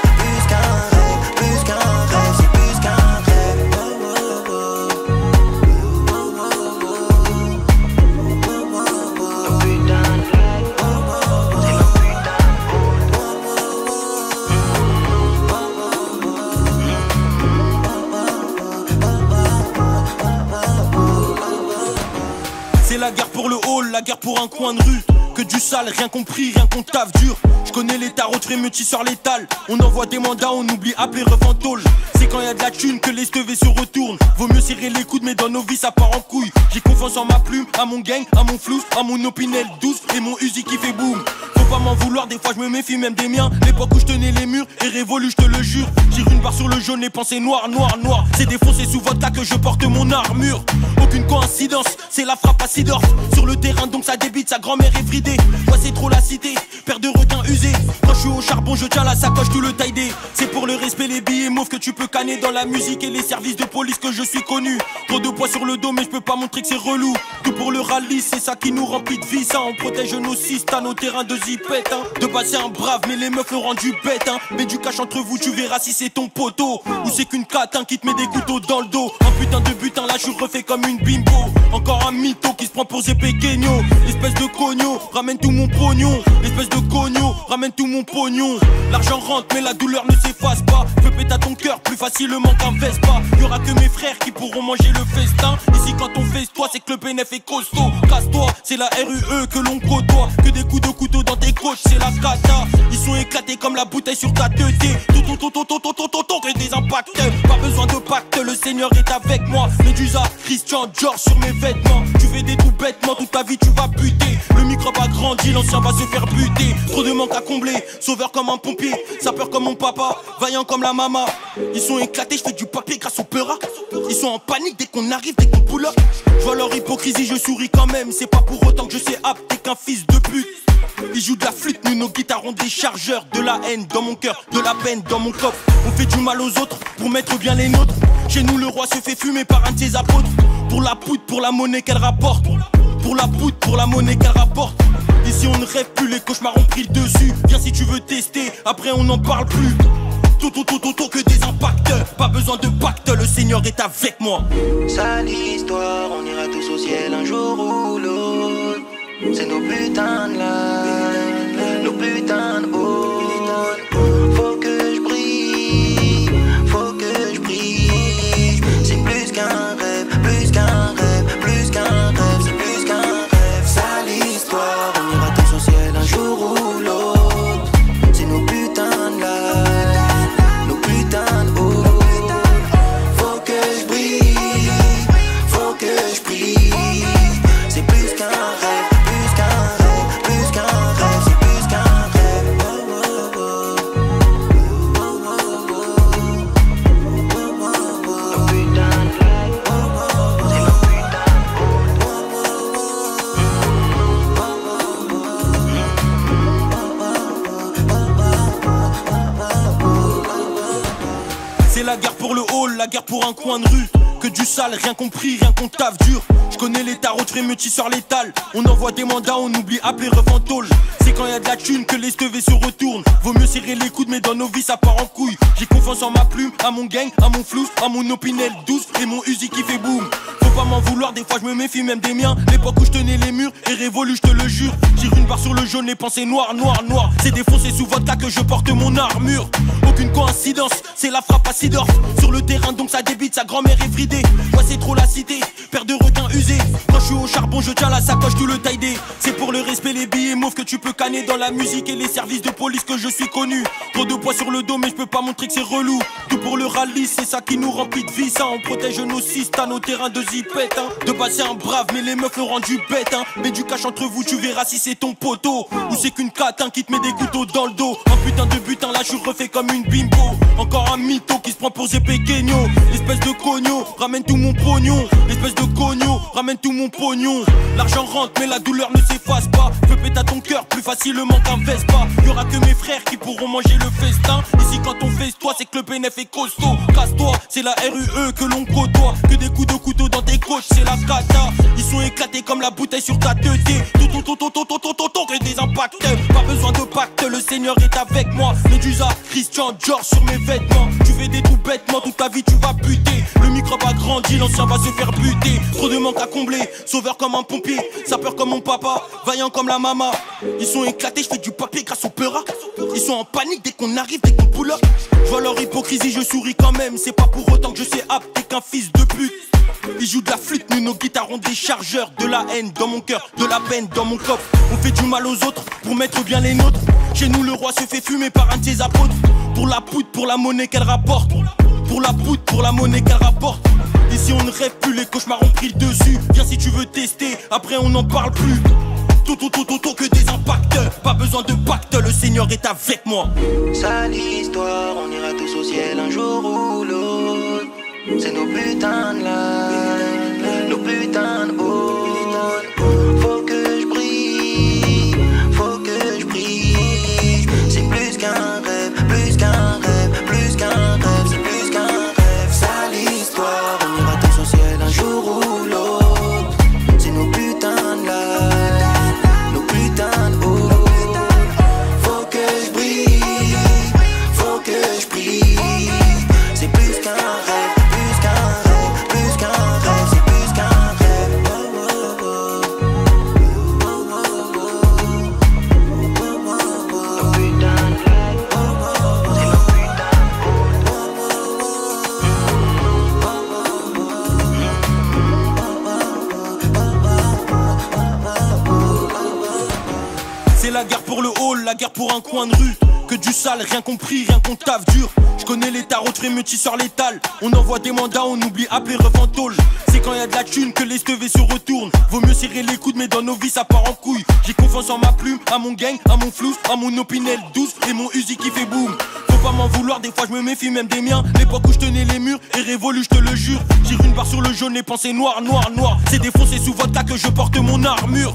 C'est la guerre pour le hall, la guerre pour un coin de rue. Que du sale, rien compris, rien qu'on taffe dur. Je connais les tarots, frémetisseurs létal. On envoie des mandats, on oublie appeler refantôle. C'est quand y a de la thune que les stevés se retournent. Vaut mieux serrer les coudes, mais dans nos vies ça part en couille. J'ai confiance en ma plume, à mon gang, à mon flou, à mon opinel douce et mon Uzi qui fait boum. Faut pas m'en vouloir, des fois je me méfie même des miens. L'époque où je tenais les murs est révolue, je te le jure. Tire une barre sur le jaune, les pensées noires, noires, noires. C'est défoncé sous vodka que je porte mon armure. Aucune coïncidence, c'est la frappe à Sidorf. Sur le terrain donc ça débite, sa grand-mère est fridée. Moi c'est trop la cité, paire de requins usés. Quand je suis au charbon je tiens la sacoche tout le taille-dé. C'est pour le respect les billets mauves que tu peux canner dans la musique et les services de police que je suis connu. Trop de poids sur le dos mais je peux pas montrer que c'est relou. Tout pour le rallye, c'est ça qui nous remplit de vie. Ça on protège nos cistes à nos terrains de zipette hein. De base c'est un brave mais les meufs l'ont rendu bête hein. Mets du cash entre vous, tu verras si c'est ton poteau. Ou c'est qu'une catin qui te met des couteaux dans le dos. Un putain de butin là je suis refait comme une bimbo. Encore un mytho qui se prend pour Zépé Guignot. L'espèce de cogno, ramène tout mon pognon. L'espèce de cogno, ramène tout mon pognon. L'argent rentre mais la douleur ne s'efface pas. Fais péter à ton cœur plus facilement qu'un Vespa. Y'aura que mes frères qui pourront manger le festin. Ici quand on fait toi c'est que le bénéf est costaud. Casse-toi, c'est la R U E que l'on côtoie. Que des coups de couteau dans tes côtes, c'est la cata. Ils sont éclatés comme la bouteille sur ta tête. Tout, tout, tout, tout, tout, tout, tout, tout, tout, que des impacts. Pas besoin de pacte, le Seigneur est avec moi. Medusa, Christian, George sur mes vêtements. Tu fais des tout bêtements, toute ta vie tu vas buter. Le microbe a grandi, l'ancien va se faire buter. Trop de manque à combler, sauveur comme un pompier. Sapeur comme mon papa, vaillant comme la maman. Ils sont éclatés, je fais du papier grâce au peura. Ils sont en panique dès qu'on arrive, dès qu'on pull up. Je vois leur hypocrisie, je souris quand même. C'est pas pour autant que je sais apter qu'un fils de pute. Ils jouent de la flûte, nous nos guitares ont des chargeurs. De la haine dans mon cœur, de la peine dans mon coffre. On fait du mal aux autres pour mettre bien les nôtres. Chez nous le roi se fait fumer par un de ses apôtres. Pour la poudre, pour la monnaie qu'elle rapporte. Pour la poudre, pour la monnaie qu'elle rapporte. Ici on ne rêve plus, les cauchemars ont pris le dessus. Viens si tu veux tester, après on n'en parle plus. Tout, tout, tout, tout, tout, que des impacts. Pas besoin de pacte, le Seigneur est avec moi. Sale histoire, on ira tous au ciel un jour ou l'autre. C'est nos putains de life, nos putains de haute. Faut que je brille, faut que je brille. C'est plus qu'un rêve, plus qu'un rêve, plus qu'un rêve, c'est plus qu'un rêve. Sale histoire, on ira tous au ciel un jour ou l'autre. C'est nos putains de life, nos putains de haute. Faut que je brille, faut que je brille. C'est plus qu'un rêve. C'est la guerre pour le hall, la guerre pour un coin de rue. Que du sale, rien compris, rien qu'on taffe dur. Je connais les tarots de frémetisseurs létal. On envoie des mandats, on oublie appeler refantôle. C'est quand y a de la thune que les stevés se retournent. Vaut mieux serrer les coudes, mais dans nos vies ça part en couille. J'ai confiance en ma plume, à mon gang, à mon flou, à mon opinel douce et mon Uzi qui fait boum. Faut pas m'en vouloir, des fois je me méfie même des miens. L'époque où je tenais les murs est révolue, je te le jure. Tire une barre sur le jaune, les pensées noires, noires, noires. C'est défoncé sous vodka que je porte mon armure. Aucune coïncidence, c'est la frappe à Sidorf. Sur le terrain donc ça débite, sa grand-mère est fridée. Moi c'est trop la cité, paire de requins usés. Quand je suis au charbon je tiens la sacoche tout le taille-dé. C'est pour le respect les billets mauves que tu peux canner dans la musique et les services de police que je suis connu. Trop de poids sur le dos mais je peux pas montrer que c'est relou. Tout pour le rallye, c'est ça qui nous remplit de vie. Ça on protège nos sistas, nos terrains de zipette hein. De base c'est un brave mais les meufs l'ont rendu bête hein. Mais du cash entre vous tu verras si c'est ton poteau. Ou c'est qu'une catin qui te met des couteaux dans le dos. Un putain de butin là je suis refait comme une bimbo. Encore un mytho qui se prend pour Zepekegno. L'espèce de cogno, ramène tout mon pognon. L'espèce de cogno, ramène tout mon pognon. L'argent rentre mais la douleur ne s'efface pas. Fais péter à ton cœur plus facilement qu'un Vespa. Y'aura que mes frères qui pourront manger le festin. Ici quand on fait toi c'est que le bénéf est costaud. Casse-toi, c'est la R U E que l'on côtoie. Que des coups de couteau dans tes côtes, c'est la cata. Ils sont éclatés comme la bouteille sur ta tête. Tout, tout, tout, tout, tout, tout, tout, tout, tout, que des impacts. Pas besoin de pacte, le Seigneur est avec moi. Medusa, Christian, George sur mes vêtements. Tu fais des tout bêtements, toute ta vie tu vas buter. Le microbe a grandi, l'ancien va se faire buter. Trop de manque à combler, sauveur comme un pompier. Sapeur comme mon papa, vaillant comme la maman. Ils sont éclatés, je fais du papier grâce au peura. Ils sont en panique dès qu'on arrive, dès qu'on pull up. Je vois leur hypocrisie, je souris quand même. C'est pas pour autant que je sais apte, t'es qu'un fils de pute. Ils jouent de la flûte, nous nos guitares ont des chargeurs. De la haine dans mon cœur, de la peine dans mon coffre. On fait du mal aux autres pour mettre bien les nôtres. Chez nous le roi se fait fumer par un de ses apôtres. Pour la poudre, pour la monnaie qu'elle rapporte. Pour la poudre, pour la monnaie qu'elle rapporte. Ici on ne rêve plus, les cauchemars ont pris le dessus. Viens si tu veux tester, après on n'en parle plus. Tout, tout, tout, tout, tout, que des impacts. Pas besoin de pacte, le Seigneur est avec moi. Sale histoire, on ira tous au ciel un jour ou l'autre. C'est nos putains de life, nos putains de haute. Faut que je brille, faut que je brille. C'est plus qu'un rêve, plus qu'un rêve, plus qu'un rêve, c'est plus qu'un rêve. Sale histoire, on ira tous au ciel un jour ou l'autre. C'est nos putains de life, nos putains de haute. Faut que je brille, faut que je brille. C'est plus qu'un rêve. C'est la guerre pour le hall, la guerre pour un coin de rue. Que du sale, rien compris, rien qu'on taffe dur. Je connais les tarots de frémetisseurs létal. On envoie des mandats, on oublie appeler refantôle. C'est quand y a de la thune que les stevés se retournent. Vaut mieux serrer les coudes mais dans nos vies ça part en couille. J'ai confiance en ma plume, à mon gang, à mon flou, à mon opinel douce et mon Uzi qui fait boum. Faut pas m'en vouloir, des fois je me méfie même des miens. L'époque où je tenais les murs est révolue, je te le jure. Tire une barre sur le jaune, les pensées noires, noires, noires. C'est défoncé sous vodka que je porte mon armure.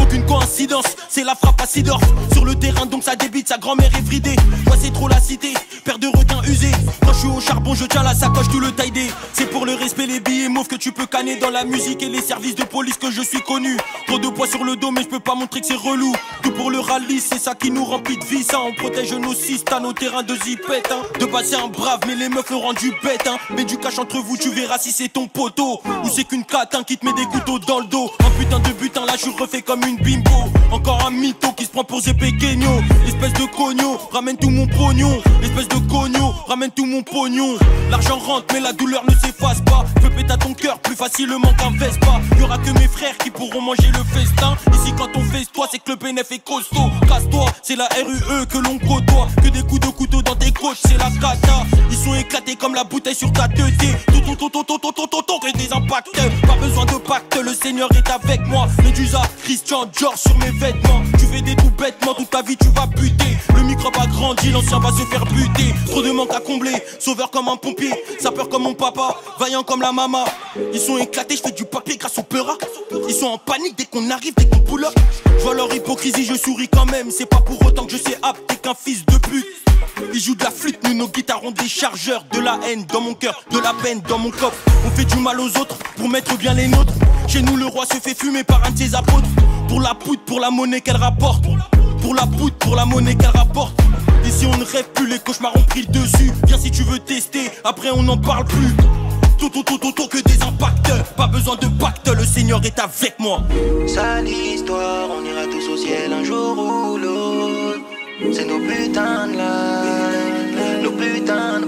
Aucune coïncidence, c'est la frappe à Sidorf. Sur le terrain donc ça débite, sa grand-mère est bridée. Moi c'est trop la cité, paire de requins usés. Quand je suis au charbon je tiens la sacoche tout le taille. C'est pour le respect les billets mauves que tu peux canner. Dans la musique et les services de police que je suis connu. Trop de poids sur le dos mais je peux pas montrer que c'est relou. Tout pour le rallye, c'est ça qui nous remplit de vie. Ça on protège nos cistes à nos terrains de zipette hein. De base c'est un brave mais les meufs le rendu bête hein. Mets du cash entre vous, tu verras si c'est ton poteau. Ou c'est qu'une catin qui te met des couteaux dans le dos. Un putain de butin là je suis refait comme une bimbo. Encore un mytho qui se prend pour Zépé Kenyo. L'espèce de cogno, ramène tout mon pognon. L'espèce de cogno, ramène tout mon pognon. L'argent rentre mais la douleur ne s'efface pas. Fais péter à ton cœur plus facilement qu'un Vespa. Y'aura que mes frères qui pourront manger le festin. Ici quand on fait toi c'est que le bénéf est costaud. Casse-toi, c'est la R U E que l'on côtoie. Que des coups de couteau dans tes côtes, c'est la cata. Ils sont éclatés comme la bouteille sur ta tête. Tout tout tout tout tout tout tout tout que des impacts. Pas besoin de pacte, le Seigneur est avec moi. Medusa, Christian, George sur mes vêtements. Tu fais des tout bêtements, toute ta vie tu vas buter. Le microbe a grandi, l'ancien va se faire buter. Trop de manque à combler, sauveur comme un pompier. Sapeur comme mon papa, vaillant comme la maman. Ils sont éclatés, je fais du papier grâce au peura. Ils sont en panique dès qu'on arrive, dès qu'on pull up. Je vois leur hypocrisie, je souris quand même. C'est pas pour autant que je sais apte qu'un fils de pute. Ils jouent de la flûte, nous nos guitares ont des chargeurs. De la haine dans mon cœur, de la peine dans mon coffre. On fait du mal aux autres pour mettre bien les nôtres. Chez nous le roi se fait fumer par un de ses apôtres. Pour la poudre, pour la monnaie qu'elle rapporte. Pour la poudre, pour la monnaie qu'elle rapporte. Ici on ne rêve plus, les cauchemars ont pris le dessus. Viens si tu veux tester, après on n'en parle plus. Tout, tout, tout, tout, tout, que des impacts. Pas besoin de pacte, le Seigneur est avec moi. Sale histoire, on ira tous au ciel un jour ou l'autre. C'est nos putains de life, nos putains de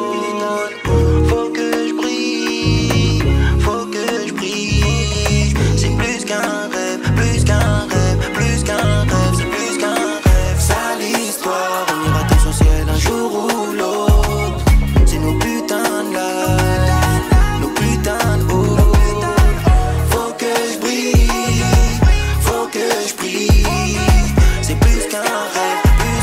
haut. Faut que je brille, faut que je brille. C'est plus qu'un rêve, plus qu'un rêve, plus qu'un rêve, c'est plus qu'un rêve. Sale histoire, on ira tous au ciel un jour ou l'autre. C'est nos putains de life, nos putains de haut. Faut que je brille, faut que je brille. C'est plus qu'un rêve.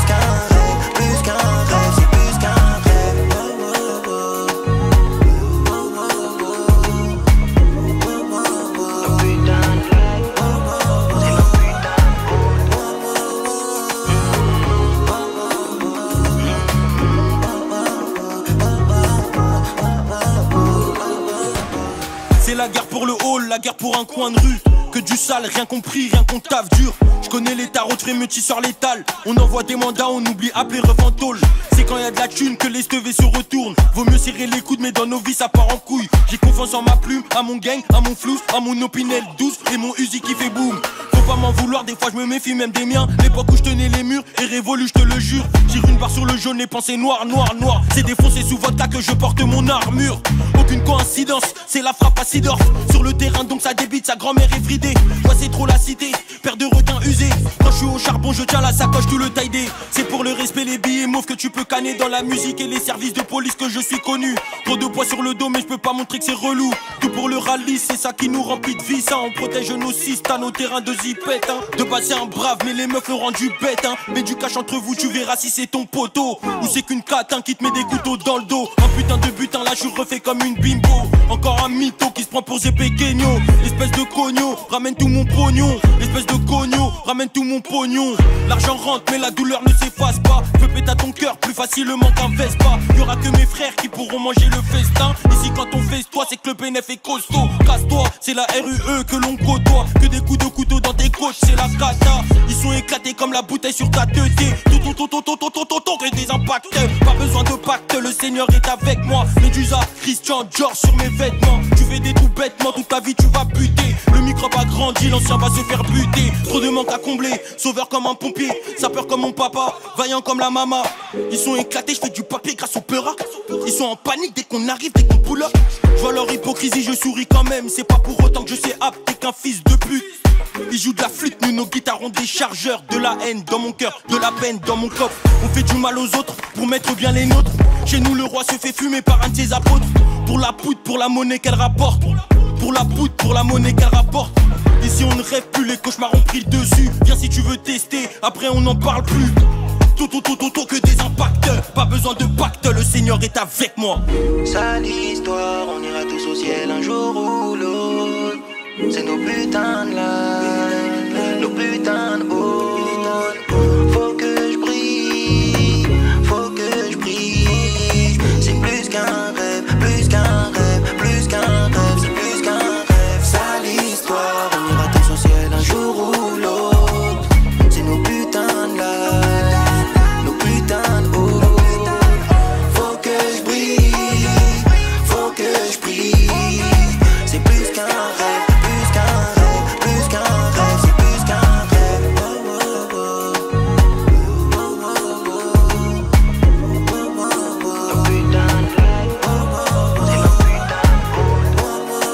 C'est la guerre pour le hall, la guerre pour un coin de rue. Que du sale, rien compris, rien qu'on taffe dur. Je connais les tarots, trémutis sur l'étal. On envoie des mandats, on oublie appeler refantôle. C'est quand y a de la thune que les stevés se retournent. Vaut mieux serrer les coudes, mais dans nos vies ça part en couille. J'ai confiance en ma plume, à mon gang, à mon flou, à mon opinel douce et mon Uzi qui fait boum. Faut pas m'en vouloir, des fois je me méfie même des miens. L'époque où je tenais les murs est révolue, je te le jure. Tire une barre sur le jaune, les pensées noires, noires, noires. C'est défoncé sous vodka que je porte mon armure. Aucune coïncidence, c'est la frappe à Sidorf. Sur le terrain donc ça débite, sa grand-mère est bridée. Moi c'est trop la cité, paire de requins usés. Quand je suis au charbon je tiens la sacoche tout le taille. C'est pour le respect les billets mauves que tu peux canner. Dans la musique et les services de police que je suis connu. Trop de poids sur le dos mais je peux pas montrer que c'est relou. Tout pour le rallye, c'est ça qui nous remplit de vie. Ça on protège nos cistes à nos terrains de zipette hein. De base c'est un brave mais les meufs le rendu bête hein. Mets du cash entre vous, tu verras si c'est ton poteau. Ou c'est qu'une catin qui te met des couteaux dans le dos. Un putain de butin là je suis refait comme une bimbo. Encore un mytho qui se prend pour Zépé Kenyo. L'espèce de cogno, ramène tout mon pognon. L'espèce de cogno, ramène tout mon pognon. L'argent rentre mais la douleur ne s'efface pas. Fais péter à ton cœur plus facilement qu'un Vespa. Y'aura que mes frères qui pourront manger le festin. Ici quand on fait toi c'est que le bénéf est costaud. Casse-toi, c'est la R U E que l'on côtoie. Que des coups de couteau dans tes côtes, c'est la cata. Ils sont éclatés comme la bouteille sur ta tête. Tout tout tout tout tout tout tout tout tout que des impacts. Pas besoin de pacte, le Seigneur est avec moi. Medusa, Christian, George sur mes vêtements. Tu fais des tout bêtements, toute ta vie tu vas buter. Le microbe a grandi, l'ancien va se faire buter. Trop de manque à combler, sauveur comme un pompier. Sapeur comme mon papa, vaillant comme la maman. Ils sont éclatés, je fais du papier grâce au peura. Ils sont en panique dès qu'on arrive, dès qu'on pull up. Je vois leur hypocrisie, je souris quand même. C'est pas pour autant que je sais apte qu'un fils de pute. Ils jouent de la flûte, nous nos guitares ont des chargeurs. De la haine dans mon cœur, de la peine dans mon coffre. On fait du mal aux autres pour mettre bien les nôtres. Chez nous le roi se fait fumer par un de ses apôtres. Pour la poudre, pour la monnaie qu'elle rapporte. Pour la poudre, pour la monnaie qu'elle rapporte. Ici on ne rêve plus, les cauchemars ont pris le dessus. Viens si tu veux tester, après on n'en parle plus. Tout, tout, tout, tout, tout, que des impacts. Pas besoin de pacte, le Seigneur est avec moi. Sale histoire, on ira tous au ciel un jour ou l'autre. C'est nos putains de life, nos putains de haut. Faut que je brille, faut que je brille. C'est plus qu'un rêve, plus qu'un rêve, plus qu'un rêve, c'est plus qu'un rêve. Sale histoire, on ira tous au ciel un jour ou l'autre. C'est nos putains de life, nos putains de haut. Faut que je brille, faut que je brille. C'est plus qu'un rêve, plus qu'un rêve, plus qu'un rêve, c'est plus qu'un rêve. Oh, oh, oh. Oh, oh, oh. Nos putains de life, oh, oh, oh. C'est nos putains de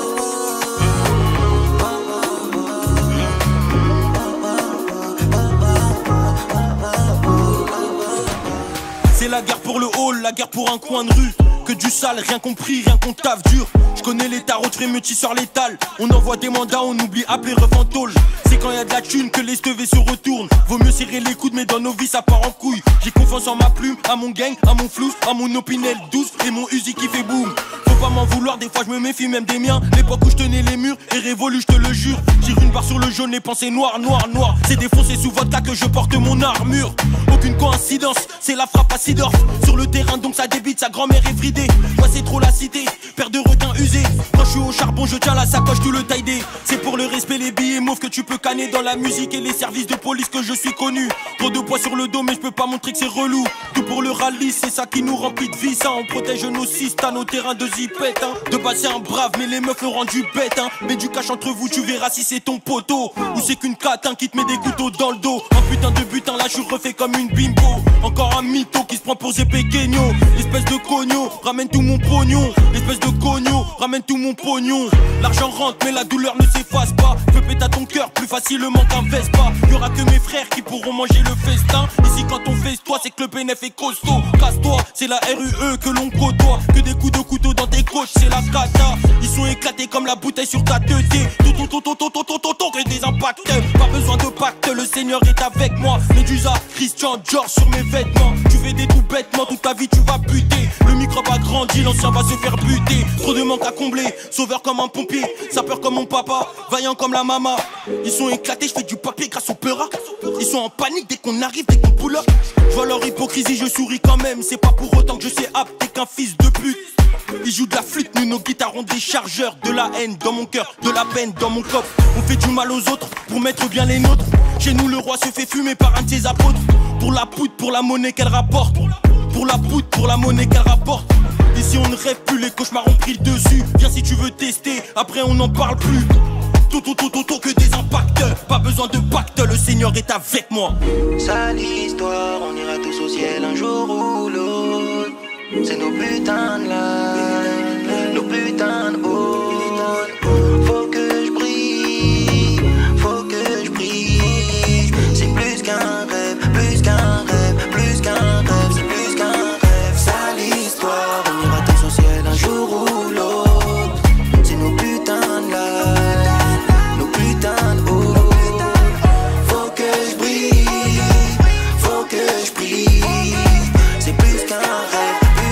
C'est la guerre pour le hall, la guerre pour un coin de rue. Que du sale, rien compris, rien qu'on taffe dur. Je connais les tarots, frémutisseurs létal. On envoie des mandats, on oublie appeler refantôle. C'est quand y a de la thune que les stevés se retournent. Vaut mieux serrer les coudes, mais dans nos vies ça part en couille. J'ai confiance en ma plume, à mon gang, à mon flou, à mon opinel douce et mon Uzi qui fait boum. Faut pas m'en vouloir, des fois je me méfie même des miens. L'époque où je tenais les murs est révolue, je te le jure. J'ai une barre sur le jaune, les pensées noires, noires, noires. C'est défoncé sous vodka que je porte mon armure. Aucune coïncidence, c'est la frappe à Sidorf. Sur le terrain donc ça débite, sa grand-mère est fridée. Moi c'est trop la cité, paire de requins usés. Quand je suis au charbon je tiens la sacoche, tout le taille-dé. C'est pour le respect, les billets mauves que tu peux canner dans la musique et les services de police que je suis connu. Trop de poids sur le dos mais je peux pas montrer que c'est relou. Tout pour le rallye, c'est ça qui nous remplit de vie. Ça on protège nos sistas, nos terrains de zipette hein. De base c'est un brave mais les meufs l'ont rendu bête hein. Mais du cash entre vous tu verras si c'est ton poteau. Ou c'est qu'une cate hein, qui te met des couteaux dans le dos. Un putain de butin là je suis refait comme une bimbo. Encore un mytho qui se prend pour Zepekegno. Espèce de cogno, ramène tout mon pognon. Espèce de cogno, ramène tout mon pognon. L'argent rentre mais la douleur ne s'efface pas. Fais péter à ton cœur plus facilement qu'un Vespa. Y'aura que mes frères qui pourront manger le festin. Ici quand on fait toi c'est que le bénéf est costaud. Casse-toi, c'est la R U E que l'on côtoie. Que des coups de couteau dans tes côtes, c'est la cata. Ils sont éclatés comme la bouteille sur ta tête. Tout tout tout tout tout tout tout tout que des impacts. Pas besoin de pacte, le Seigneur est avec moi. Medusa, Christian, George sur mes vêtements. Tu fais des tout bêtement, toute ta vie tu vas buter. Le microbe a grandi, l'ancien va se faire buter. Trop de manque à combler, sauveur comme un pompier. Sapeur comme mon papa, vaillant comme la mama. Ils sont éclatés, je fais du papier grâce au peura. Ils sont en panique dès qu'on arrive, dès qu'on pull up. Je vois leur hypocrisie, je souris quand même. C'est pas pour autant que je sais apte, t'es qu'un fils de pute. Ils jouent de la flûte, nous nos guitares ont des chargeurs. De la haine dans mon cœur, de la peine dans mon coffre. On fait du mal aux autres pour mettre bien les nôtres. Chez nous le roi se fait fumer par un de ses apôtres. Pour la poudre, pour la monnaie qu'elle rapporte. Pour la poudre, pour la monnaie qu'elle rapporte. Ici on ne rêve plus, les cauchemars ont pris le dessus. Viens si tu veux tester, après on n'en parle plus. Tout, tout, tout, tout, tout, que des impacts. Pas besoin de pacte, le Seigneur est avec moi. Sale histoire, on ira tous au ciel un jour ou l'autre. C'est nos putains de life, nos putains de haut. Faut que je brille, faut que je brille. C'est plus qu'un rêve, plus qu'un rêve, plus qu'un rêve, c'est plus qu'un rêve. Sale histoire, on ira tous au ciel un jour ou l'autre. C'est nos putains de life, nos putains de haut. Faut que je brille, faut que je brille. C'est plus qu'un rêve.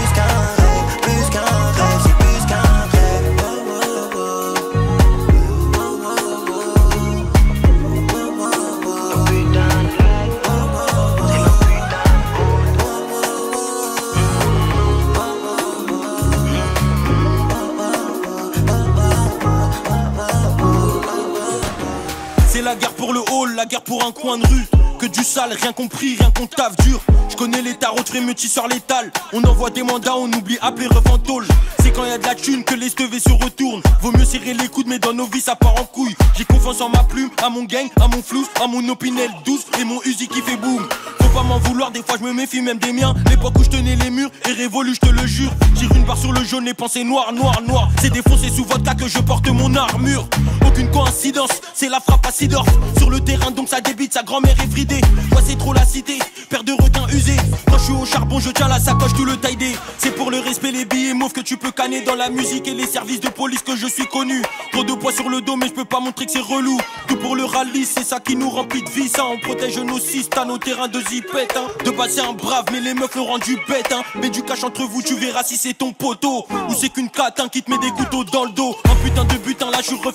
C'est la guerre pour le hall, la guerre pour un coin de rue. Que du sale, rien compris, rien qu'on taffe dur. Je connais les tarots, frémutisseurs létal. On envoie des mandats, on oublie appeler refantôle. C'est quand y a de la thune que les stevés se retournent. Vaut mieux serrer les coudes, mais dans nos vies ça part en couille. J'ai confiance en ma plume, à mon gang, à mon flou, à mon opinel douce et mon Uzi qui fait boum. Faut pas m'en vouloir, des fois je me méfie même des miens. L'époque où je tenais les murs est révolue, je te le jure. J'ai une barre sur le jaune, les pensées noires, noires, noires. C'est défoncé sous vodka que je porte mon armure. Aucune coïncidence, c'est la frappe à Sidorf. Sur le terrain donc ça débite, sa grand-mère est fridée. Moi c'est trop la cité, paire de requins usés. Quand je suis au charbon je tiens la sacoche, tout le taille-dé. C'est pour le respect, les billets mauves que tu peux canner dans la musique et les services de police que je suis connu. Trop de poids sur le dos mais je peux pas montrer que c'est relou. Tout pour le rallye, c'est ça qui nous remplit de vie. Ça on protège nos sistas, nos terrains de zipette hein. De base c'est un brave mais les meufs l'ont rendu bête hein. Mais du cash entre vous tu verras si c'est ton poteau. Ou c'est qu'une cate hein, qui te met des couteaux dans le dos. Un putain de butin là je suis refait comme une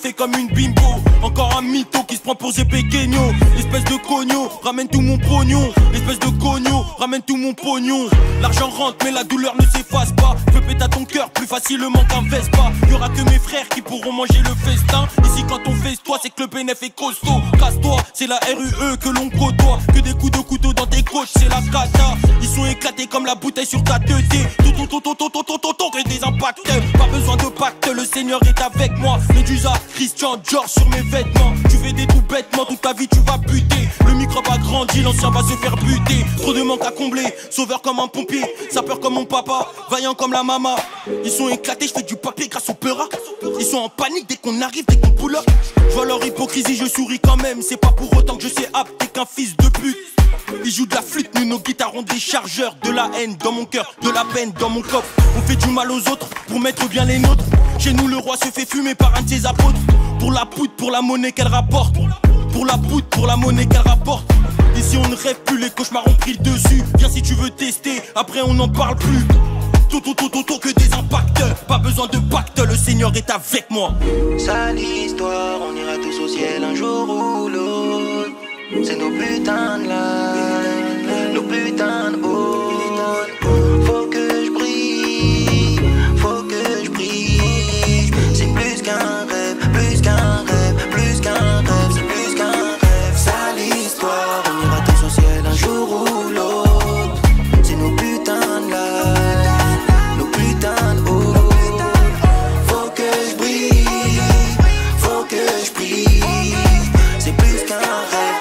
bimbo. Encore un mytho qui se prend pour Zépequeño. L'espèce de cogno, ramène tout mon pognon. L'espèce de cogno, ramène tout mon pognon. L'argent rentre mais la douleur ne s'efface pas. Feu pète à ton cœur plus facilement qu'un Vespa. Y'aura que mes frères qui pourront manger le festin. Ici quand on fait toi c'est que le bénéf est costaud. Casse-toi, c'est la R U E que l'on côtoie. Que des coups de couteau dans tes côtes, c'est la cata. Ils sont éclatés comme la bouteille sur ta tête. Tout tout tout tout tout tout tout tout que des impacts. Pas besoin de pacte, le Seigneur est avec moi. Medusa, Christian, George sur mes vêtements. Tu fais des tout bêtements, toute ta vie tu vas buter. Le microbe a grandi, l'ancien va se faire buter. Trop de manque à combler, sauveur comme un pompier. Sapeur comme mon papa, vaillant comme la maman. Ils sont éclatés, je fais du papier grâce au peura. Ils sont en panique dès qu'on arrive, dès qu'on pull up. Je vois leur hypocrisie, je souris quand même. C'est pas pour autant que je sais apte qu'un fils de pute. Ils jouent de la flûte, nous nos guitares ont des chargeurs. De la haine dans mon cœur, de la peine dans mon coffre. On fait du mal aux autres pour mettre bien les nôtres. Chez nous le roi se fait fumer par un de ses apôtres. Pour la poudre, pour la monnaie qu'elle rapporte. Pour la poudre, pour la monnaie qu'elle rapporte. Ici on ne rêve plus, les cauchemars ont pris le dessus. Viens si tu veux tester, après on n'en parle plus. Tout, tout, tout, tout, tout, que des impacts. Pas besoin de pacte, le Seigneur est avec moi. Sale histoire, on ira tous au ciel un jour ou l'autre. C'est nos putains de life, nos putains de haut. Faut que je brille, faut que je brille. C'est plus qu'un rêve, plus qu'un rêve, plus qu'un rêve, c'est plus qu'un rêve. Sale histoire, on ira tous au ciel un jour ou l'autre. C'est nos putains de life, nos putains de haut. Faut que je brille, faut que je brille. C'est plus qu'un rêve.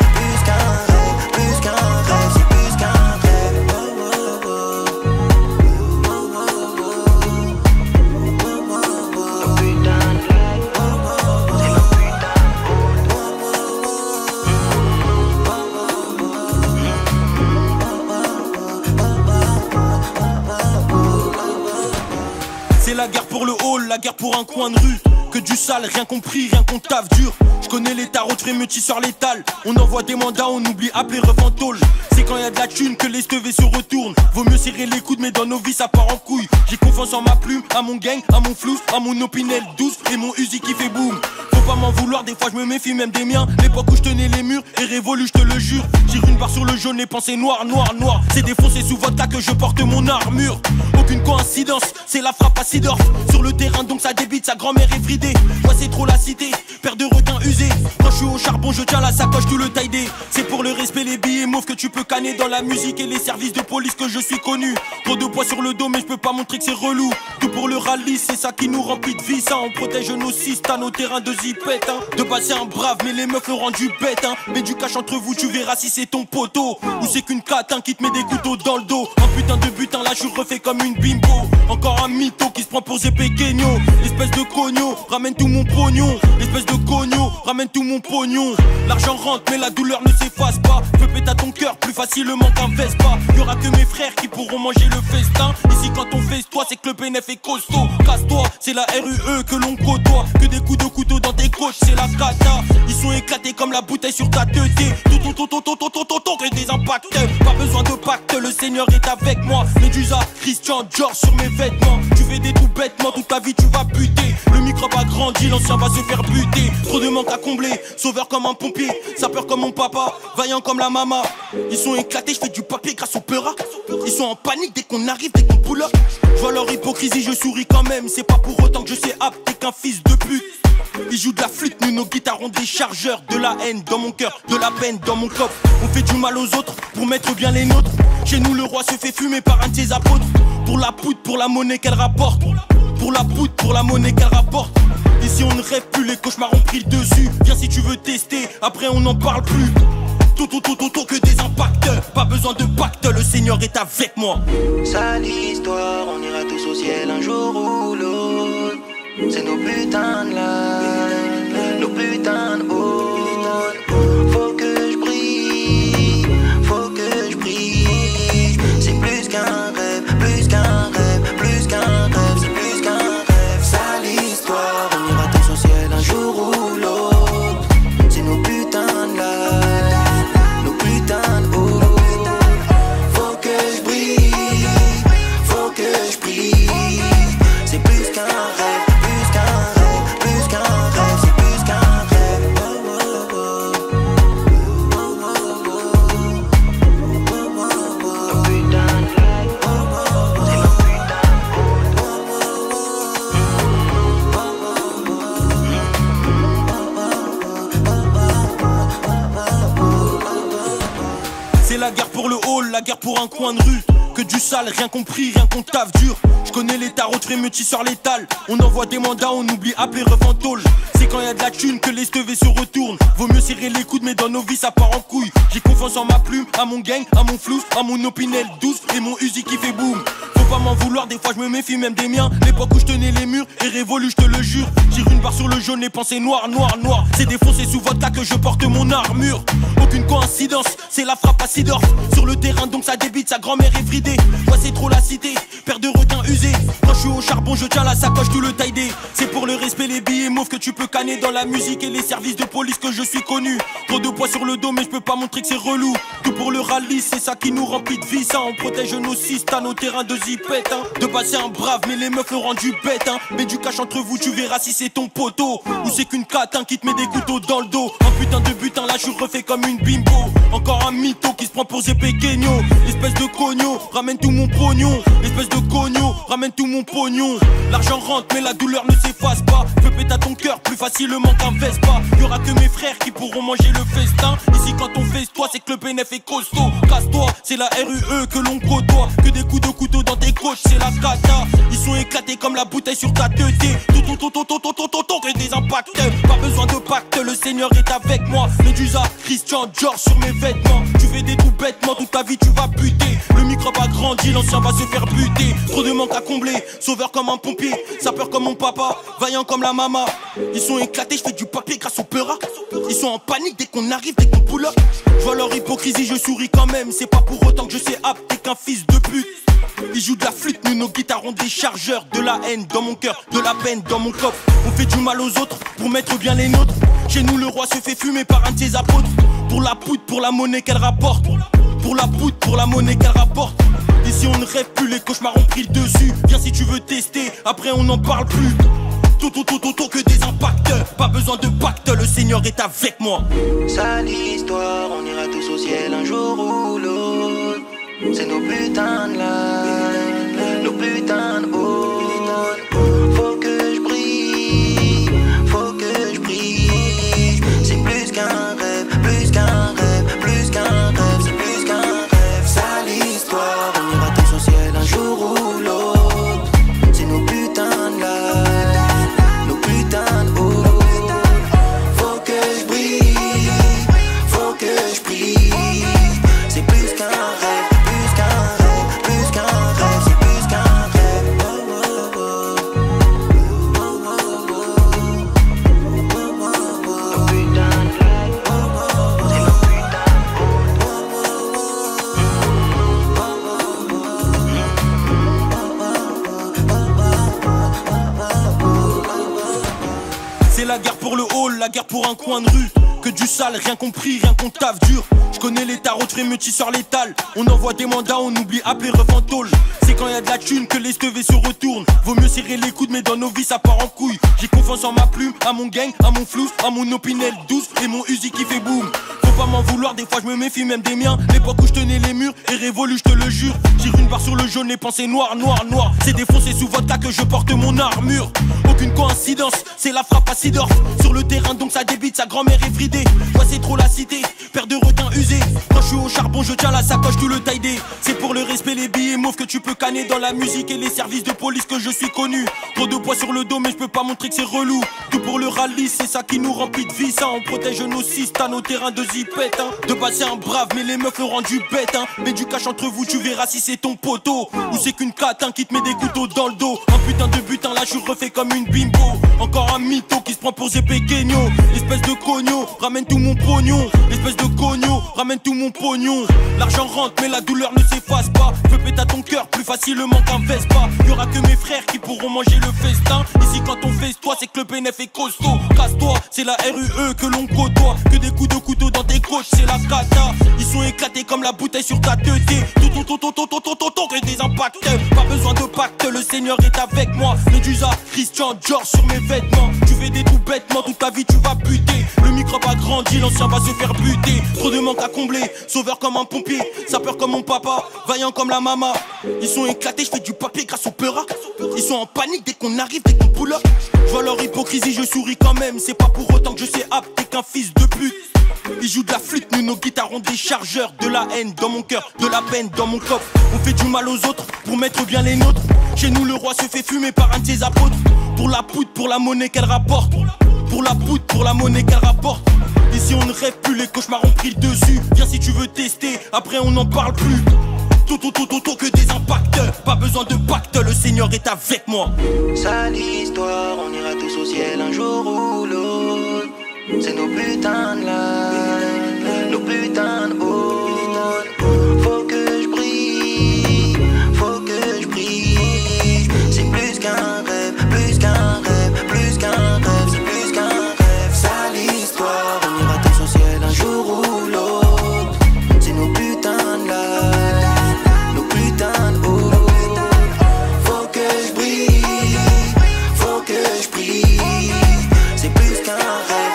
C'est la guerre pour le hall, la guerre pour un coin de rue. Que du sale, rien compris, rien qu'on taffe dur. Je connais les tarots, trémutis sur l'étal. On envoie des mandats, on oublie appeler reventol. C'est quand y a de la thune que les stevés se retournent. Vaut mieux serrer les coudes, mais dans nos vies ça part en couille. J'ai confiance en ma plume, à mon gang, à mon flou, à mon opinel douce et mon Uzi qui fait boum. Faut pas m'en vouloir, des fois je me méfie même des miens. L'époque où je tenais les murs est révolue, je te le jure. Tire une barre sur le jaune et pensée noir, noir, noir. C'est défoncé sous vodka que je porte mon armure. Aucune coïncidence, c'est la frappe à Sidorf. Sur le terrain donc ça débite, sa grand-mère est bridée. Moi c'est trop la cité, paire de requins usés. Quand je suis au charbon je tiens la sacoche tout le taille-dé. C'est pour le respect les billets mauves que tu peux canner dans la musique et les services de police que je suis connu. Trop de poids sur le dos mais je peux pas montrer que c'est relou. Tout pour le rallye, c'est ça qui nous remplit de vie. Ça on protège nos systèmes, nos terrains de zipette hein. De passer un brave mais les meufs le rendu bête hein. Mais du cash entre vous tu verras si c'est ton poteau. Ou c'est qu'une catin qui te met des couteaux dans le dos. Un putain de butin là je suis refait comme une bimbo. Encore un mytho qui se prend pour Zépequeño. L'espèce de cogno, ramène tout mon pognon. L'espèce de cogno, ramène tout mon pognon. L'argent rentre mais la douleur ne s'efface pas. Feu pète à ton cœur plus facilement qu'un Vespa. Y'aura que mes frères qui pourront manger le festin. Ici quand on fait toi c'est que le bénéf est costaud. Casse-toi, c'est la R U E que l'on côtoie. Que des coups de couteau dans tes côtes, c'est la cata. Ils sont éclatés comme la bouteille sur ta tête. Tout tout tout tout tout tout tout tout tout que des impacts. Pas besoin de pacte, le Seigneur est avec moi. Medusa, Christian, George sur mes vêtements. Tu fais des tout bêtements, toute ta vie tu vas buter. Le microbe a grandi, l'ancien va se faire buter. Trop de manque à combler, sauveur comme un pompier. Sapeur comme mon papa, vaillant comme la maman. Ils sont éclatés, je fais du papier grâce au peura. Ils sont en panique dès qu'on arrive, dès qu'on pull up. Je vois leur hypocrisie, je souris quand même. C'est pas pour autant que je sais apte qu'un fils de pute. Ils jouent de la flûte, nous nos guitares ont des chargeurs. De la haine dans mon cœur, de la peine dans mon coffre. On fait du mal aux autres pour mettre bien les nôtres. Chez nous le roi se fait fumer par un de ses apôtres. Pour la poudre, pour la monnaie qu'elle rapporte. Pour la poudre, pour la monnaie qu'elle rapporte. Ici on ne rêve plus, les cauchemars ont pris le dessus. Viens si tu veux tester, après on n'en parle plus. Tout, tout, tout, tout, tout, que des impacts. Pas besoin de pacte, le Seigneur est avec moi. Sale histoire, on ira tous au ciel un jour ou l'autre. C'est nos putains de life, nos putains de haut. Faut que je brille, faut que je brille. C'est plus qu'un rêve, plus qu'un rêve, plus qu'un rêve, c'est plus qu'un rêve. Sale histoire, on ira tous au ciel un jour ou l'autre. C'est nos putains de life, nos putains de haut. Faut que je brille, faut que je brille. C'est plus qu'un rêve, plus qu'un rêve, plus qu'un la guerre pour un coin de rue. Que du sale, rien compris, rien qu'on taffe dur. Je connais les tarots, trémutisseurs létal. On envoie des mandats, on oublie appeler refantôle. C'est quand y a de la thune que les stevés se retournent. Vaut mieux serrer les coudes, mais dans nos vies ça part en couille. J'ai confiance en ma plume, à mon gang, à mon flou, à mon opinel douce et mon Uzi qui fait boum. Faut pas m'en vouloir, des fois je me méfie même des miens. L'époque où je tenais les murs est révolue, je te le jure. Tire une barre sur le jaune, les pensées noires, noires, noires. C'est défoncé sous vodka que je porte mon armure. Aucune coïncidence, c'est la frappe à Sidorf. Sur le terrain donc ça débite, sa grand-mère est fridée. Moi c'est trop la cité, paire de requins usés. Quand je suis au charbon je tiens la sacoche tout le taille-dé. C'est pour le respect les billets mauves que tu peux canner dans la musique et les services de police que je suis connu. Trop de poids sur le dos mais je peux pas montrer que c'est relou. Tout pour le rallye, c'est ça qui nous remplit de vie. Ça on protège nos cistes à nos terrains de zipette hein. De passer un brave mais les meufs le rendu bête hein. Mets du cash entre vous, tu verras si c'est ton poteau. Ou c'est qu'une catin qui te met des couteaux dans le dos. Un putain de butin là je suis refait comme une bimbo. Encore un mytho qui se prend pour Zépé Kenyo. Espèce de cogno, ramène tout mon pognon. Espèce de cogno, ramène tout mon pognon. L'argent rentre mais la douleur ne s'efface pas. Fais péter à ton cœur plus facilement qu'un Vespa. Y'aura que mes frères qui pourront manger le festin. Ici quand on fait toi c'est que le bénéf est costaud. Casse-toi, c'est la R U E que l'on côtoie. Que des coups de couteau dans tes côtes, c'est la cata. Ils sont éclatés comme la bouteille sur ta tête. Tout tout tout tout tout tout tout tout que des impacts. Pas besoin de pacte, le Seigneur est avec moi. Medusa, Christian, George sur mes vêtements. Tu fais des trous bêtement, toute ta vie tu vas buter. Le microbe a grandi, l'ancien va se faire buter. Trop de manque à combler, sauveur comme un pompier. Sapeur comme mon papa, vaillant comme la maman. Ils sont éclatés, je fais du papier grâce au peura. Ils sont en panique dès qu'on arrive, dès qu'on pull up. Je vois leur hypocrisie, je souris quand même. C'est pas pour autant que je sais apter qu'un fils de pute. Ils jouent de la flûte, nous nos guitares ont des chargeurs. De la haine dans mon cœur, de la peine dans mon coffre. On fait du mal aux autres pour mettre bien les nôtres. Chez nous le roi se fait fumer par un de ses apôtres. Pour la poudre, pour la monnaie qu'elle rapporte. Pour la poudre, pour la monnaie qu'elle rapporte. Ici on ne rêve plus, les cauchemars ont pris le dessus. Viens si tu veux tester, après on n'en parle plus. Tout, tout, tout, tout, tout, que des impacts. Pas besoin de pacte, le Seigneur est avec moi. Sale histoire, on ira tous au ciel un jour ou l'autre. C'est nos putains de life, nos putains de haut. Faut que je brille, faut que je brille. C'est plus qu'un rêve, plus qu'un rêve, plus qu'un rêve, c'est plus qu'un rêve. Sale histoire, on ira tous au ciel un jour ou l'autre. C'est nos putains de life, nos putains de haut. Faut que je brille, faut que je brille. C'est plus qu'un rêve. C'est la guerre pour le hall, la guerre pour un coin de rue. Que du sale, rien compris, rien qu'on taffe dur. Je connais les tarots, trémutisseurs létal. On envoie des mandats, on oublie appeler refantôle. C'est quand y a de la thune que les stevés se retournent. Vaut mieux serrer les coudes, mais dans nos vies ça part en couille. J'ai confiance en ma plume, à mon gang, à mon flou, à mon opinel douce et mon Uzi qui fait boum. Faut pas m'en vouloir, des fois je me méfie même des miens. L'époque où je tenais les murs est révolue, je te le jure. Tire une barre sur le jaune, les pensées noires, noires, noires. C'est défoncé sous vodka que je porte mon armure. Aucune coïncidence, c'est la frappe à Sidorf. Sur le terrain donc ça débite, sa grand-mère est fridée. Moi c'est trop la cité, paire de requins usés. Quand je suis au charbon je tiens la sacoche tout le taille-dé. C'est pour le respect les billets mauves que tu peux canner dans la musique et les services de police que je suis connu. Trop de poids sur le dos mais je peux pas montrer que c'est relou. Tout pour le rallye, c'est ça qui nous remplit de vie. Ça on protège nos cistes à nos terrains de zipette hein. De passer un brave mais les meufs le rendu bête hein. Mets du cash entre vous, tu verras si c'est ton poteau. Ou c'est qu'une catin qui te met des couteaux dans le dos. Un putain de butin là je suis refait comme une bimbo. Encore un mytho qui se prend pour Zépé Kenyo. Espèce de cogno, ramène tout mon pognon. Espèce de cogno, ramène tout mon pognon. L'argent rentre mais la douleur ne s'efface pas. Fais péter à ton cœur plus facilement qu'un Vespa. Y'aura que mes frères qui pourront manger le festin. Ici quand on fait toi c'est que le bénéf est costaud. Casse-toi, c'est la R U E que l'on côtoie. Que des coups de couteau dans tes côtes, c'est la cata. Ils sont éclatés comme la bouteille sur ta tête. Tout tout tout tout tout tout tout tout tout que des impacts. Pas besoin de pacte, le Seigneur est avec moi. Medusa, Christian, George sur mes vêtements. Tu fais des trous bêtement, toute ta vie tu vas buter. Le microbe a grandi, l'ancien va se faire buter. Trop de manque à combler, sauveur comme un pompier. Sapeur comme mon papa, vaillant comme la maman. Ils sont éclatés, je fais du papier grâce au peura. Ils sont en panique dès qu'on arrive, dès qu'on pull up. Je vois leur hypocrisie, je souris quand même. C'est pas pour autant que je sais apter qu'un fils de pute. Ils jouent jouent de la flûte, nous nos guitares ont des chargeurs. De la haine dans mon cœur, de la peine dans mon coffre. On fait du mal aux autres pour mettre bien les nôtres. Chez nous le roi se fait fumer par un de ses apôtres. Pour la poudre, pour la monnaie qu'elle rapporte. Pour la poudre, pour la monnaie qu'elle rapporte. Ici on ne rêve plus, les cauchemars ont pris le dessus. Viens si tu veux tester, après on n'en parle plus. Toto, toto, toto, que des impacts. Pas besoin de pacte, le Seigneur est avec moi. Sale histoire, on ira tous au ciel un jour ou l'autre. C'est nos putains de life, nos putains de haut. Faut que je brille, faut que je brille. C'est plus qu'un rêve, plus qu'un rêve, plus qu'un rêve, c'est plus qu'un rêve. Sale histoire, on ira tous au ciel un jour ou l'autre. C'est nos putains de life, nos putains de haut. Faut que je brille, faut que je brille. C'est plus qu'un rêve.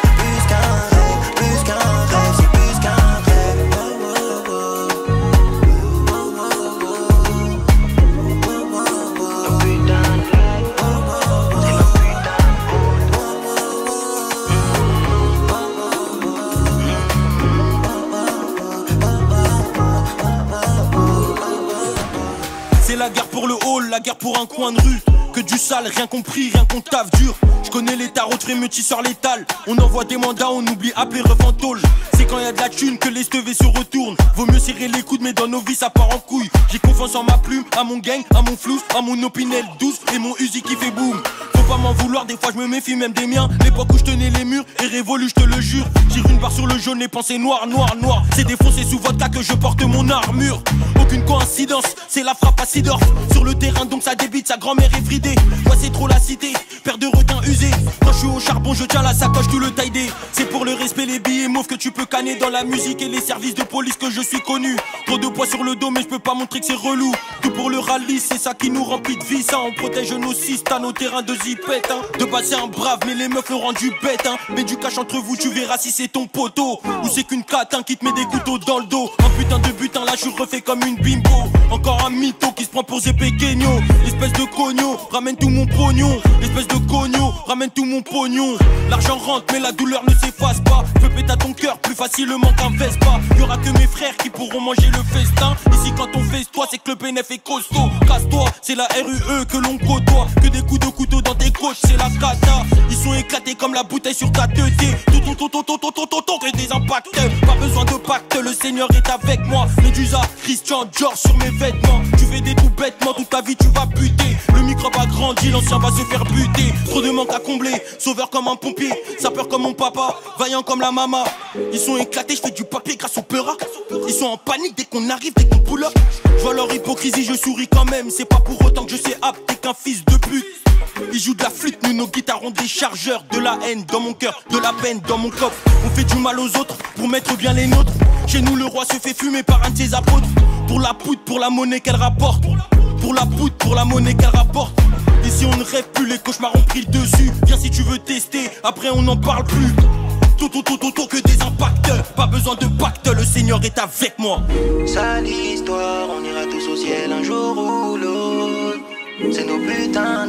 C'est la guerre pour le hall, la guerre pour un coin de rue. Que du sale, rien compris, rien qu'on taffe dur. Je connais les tarots de frémetisseurs létal. On envoie des mandats, on oublie appeler refantôle. C'est quand y a de la thune que les stevés se retournent. Vaut mieux serrer les coudes, mais dans nos vies ça part en couille. J'ai confiance en ma plume, à mon gang, à mon flou, à mon opinel douce et mon Uzi qui fait boum. Faut pas m'en vouloir, des fois je me méfie même des miens. L'époque où je tenais les murs est révolue, je te le jure. Tire une barre sur le jaune et pensée noire, noire, noire. C'est défoncé sous vodka que je porte mon armure. Aucune coïncidence, c'est la frappe à Sidorf. Sur le terrain donc ça débite, sa grand-mère est fridée. Moi c'est trop la cité, paire de requins usés. Quand je suis au charbon je tiens la sacoche tout le taille-dé. C'est pour le respect les billets mauves que tu peux canner dans la musique et les services de police que je suis connu. Trop de poids sur le dos mais je peux pas montrer que c'est relou. Tout pour le rallye, c'est ça qui nous remplit de vie. Ça on protège nos systèmes, nos terrains de zipette hein. De base c'est un brave mais les meufs l'ont rendu bête hein. Mais du cash entre vous tu verras si c'est ton poteau. Ou c'est qu'une catin qui te met des couteaux dans le dos. Un putain de butin là je suis refait comme une bimbo. Encore un mytho qui se prend pour Zepekegno. L'espèce de cogno, ramène tout mon pognon. L'espèce de cogno, ramène tout mon pognon. L'argent rentre mais la douleur ne s'efface pas. Fais péter à ton cœur plus facilement qu'un Vespa. Y'aura que mes frères qui pourront manger le festin. Ici quand on fait toi c'est que le bénéf est costaud. Casse-toi, c'est la R U E que l'on côtoie. Que des coups de couteau dans tes côtes, c'est la cata. Ils sont éclatés comme la bouteille sur ta tête. Tout tout tout tout tout tout tout tout que des impacts. Pas besoin de pacte, le Seigneur est avec moi. Medusa, Christian, Dior sur mes vêtements. Tu fais des tout bêtement, toute ta vie tu vas buter. Le microbe a grandi, l'ancien va se faire buter. Trop de manque à combler, sauveur comme un pompier. Sapeur comme mon papa, vaillant comme la mama. Ils sont éclatés, je fais du papier grâce au peura. Ils sont en panique dès qu'on arrive, dès qu'on pull up. Je vois leur hypocrisie, je souris quand même. C'est pas pour autant que je sais apte, t'es qu'un fils de pute. Ils jouent de la flûte, nous nos guitares ont des chargeurs. De la haine dans mon cœur, de la peine dans mon coffre. On fait du mal aux autres pour mettre bien les nôtres. Chez nous le roi se fait fumer par un de ses apôtres. Pour la poudre, pour la monnaie qu'elle rapporte. Pour la poudre, pour la monnaie qu'elle rapporte. Ici on ne rêve plus, les cauchemars ont pris le dessus. Viens si tu veux tester, après on n'en parle plus. Toto, toto, toto, que des impacts. Pas besoin de pacte, le Seigneur est avec moi. Sale histoire, on ira tous au ciel un jour ou l'autre. C'est nos putains de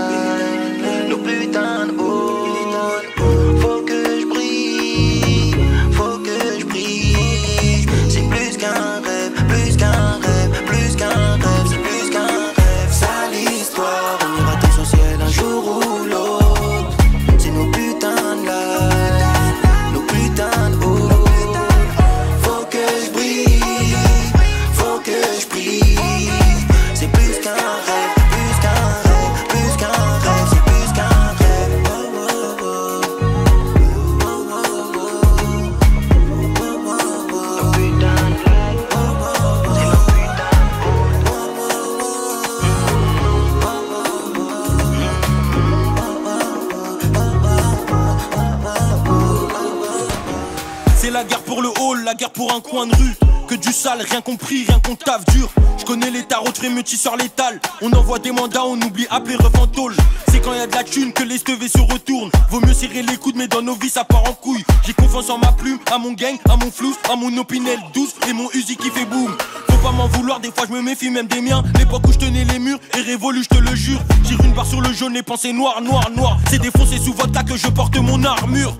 life, nos putains de haut. Faut que je brille, faut que je brille. C'est plus qu'un rêve, plus qu'un rêve, plus qu'un rêve, c'est plus qu'un rêve. Sale histoire, on ira tous au ciel un jour ou l'autre. C'est nos putains de life, nos putains de haut. Faut que je brille, faut que je brille. C'est plus qu'un rêve. C'est la guerre pour le hall, la guerre pour un coin de rue. Que du sale, rien compris, rien qu'on taffe dur. Je connais les tarots de frémetisseurs létal. On envoie des mandats, on oublie appeler refantôle. C'est quand y a de la thune que les stevés se retournent. Vaut mieux serrer les coudes mais dans nos vies ça part en couille. J'ai confiance en ma plume, à mon gang, à mon flou, à mon opinel douce et mon Uzi qui fait boum. Faut pas m'en vouloir, des fois je me méfie même des miens. L'époque où je tenais les murs est révolue, je te le jure. Tire une barre sur le jaune et pensée noire, noire, noire. C'est défoncé sous vodka que je porte mon armure.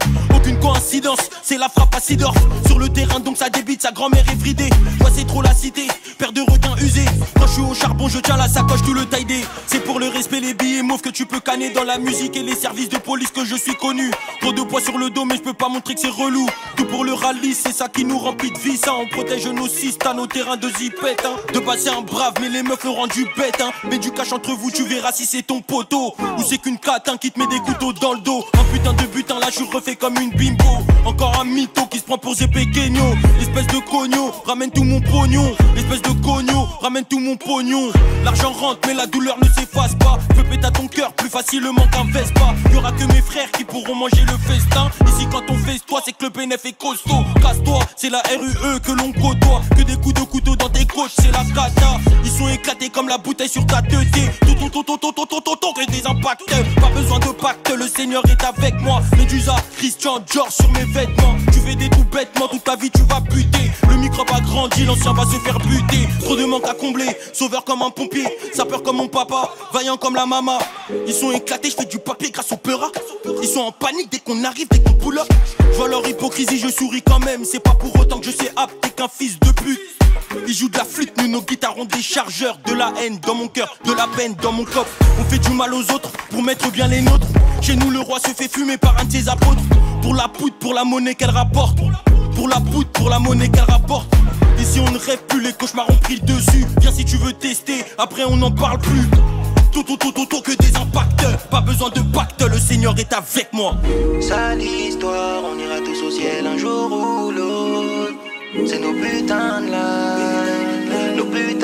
qu'une coïncidence, c'est la frappe à Sidorf. Sur le terrain donc ça débite, sa grand-mère est bridée. Moi c'est trop la cité, paire de requins usés. Quand je suis au charbon je tiens la sacoche tout le taille-dé. C'est pour le respect les billets mauves que tu peux canner dans la musique et les services de police que je suis connu. Trop de poids sur le dos mais je peux pas montrer que c'est relou. Tout pour le rallye, c'est ça qui nous remplit de vie, ça. On protège nos cistes à nos terrains de zipette, hein. De passer un brave mais les meufs le rendu bête, hein. Mets du cash entre vous, tu verras si c'est ton poteau ou c'est qu'une catin qui te met des couteaux dans le dos. Un putain de butin, là je suis refait comme une bimbo. Encore un mytho qui se prend pour Zépé Kenyo. L'espèce de cogno, ramène tout mon pognon. L'espèce de cogno, ramène tout mon pognon. L'argent rentre mais la douleur ne s'efface pas. Fais péter à ton cœur plus facilement qu'un Vespa. Y'aura que mes frères qui pourront manger le festin. Ici quand on fait toi c'est que le bénéf est costaud. Casse-toi, c'est la R U E que l'on côtoie. Que des coups de couteau dans tes côtes, c'est la cata. Ils sont éclatés comme la bouteille sur ta tête. Tout tout tout tout tout tout tout tout que des impacts. Pas besoin de pacte, le Seigneur est avec moi. Medusa, Christian, George sur mes vêtements. Tu fais des tout bêtements, toute ta vie tu vas buter. Le microbe a grandi, l'ancien va se faire buter. Trop de manque à combler, sauveur comme un pompier. Sapeur comme mon papa, vaillant comme la maman. Ils sont éclatés, je fais du papier grâce au peura. Ils sont en panique dès qu'on arrive, dès qu'on pull up. Je vois leur hypocrisie, je souris quand même. C'est pas pour autant que je sais apte qu'un fils de pute. Ils jouent de la flûte, nous nos guitares ont des chargeurs. De la haine dans mon cœur, de la peine dans mon coffre. On fait du mal aux autres pour mettre bien les nôtres. Chez nous le roi se fait fumer par un de ses apôtres. Pour la poudre, pour la monnaie qu'elle rapporte. Pour la poudre, pour la monnaie qu'elle rapporte. Ici on ne rêve plus, les cauchemars ont pris le dessus. Viens si tu veux tester, après on n'en parle plus. Tout, tout, tout, tout, tout, que des impacts. Pas besoin de pacte, le Seigneur est avec moi. Sale histoire, on ira tous au ciel un jour ou l'autre. C'est nos putains de lives, nos putains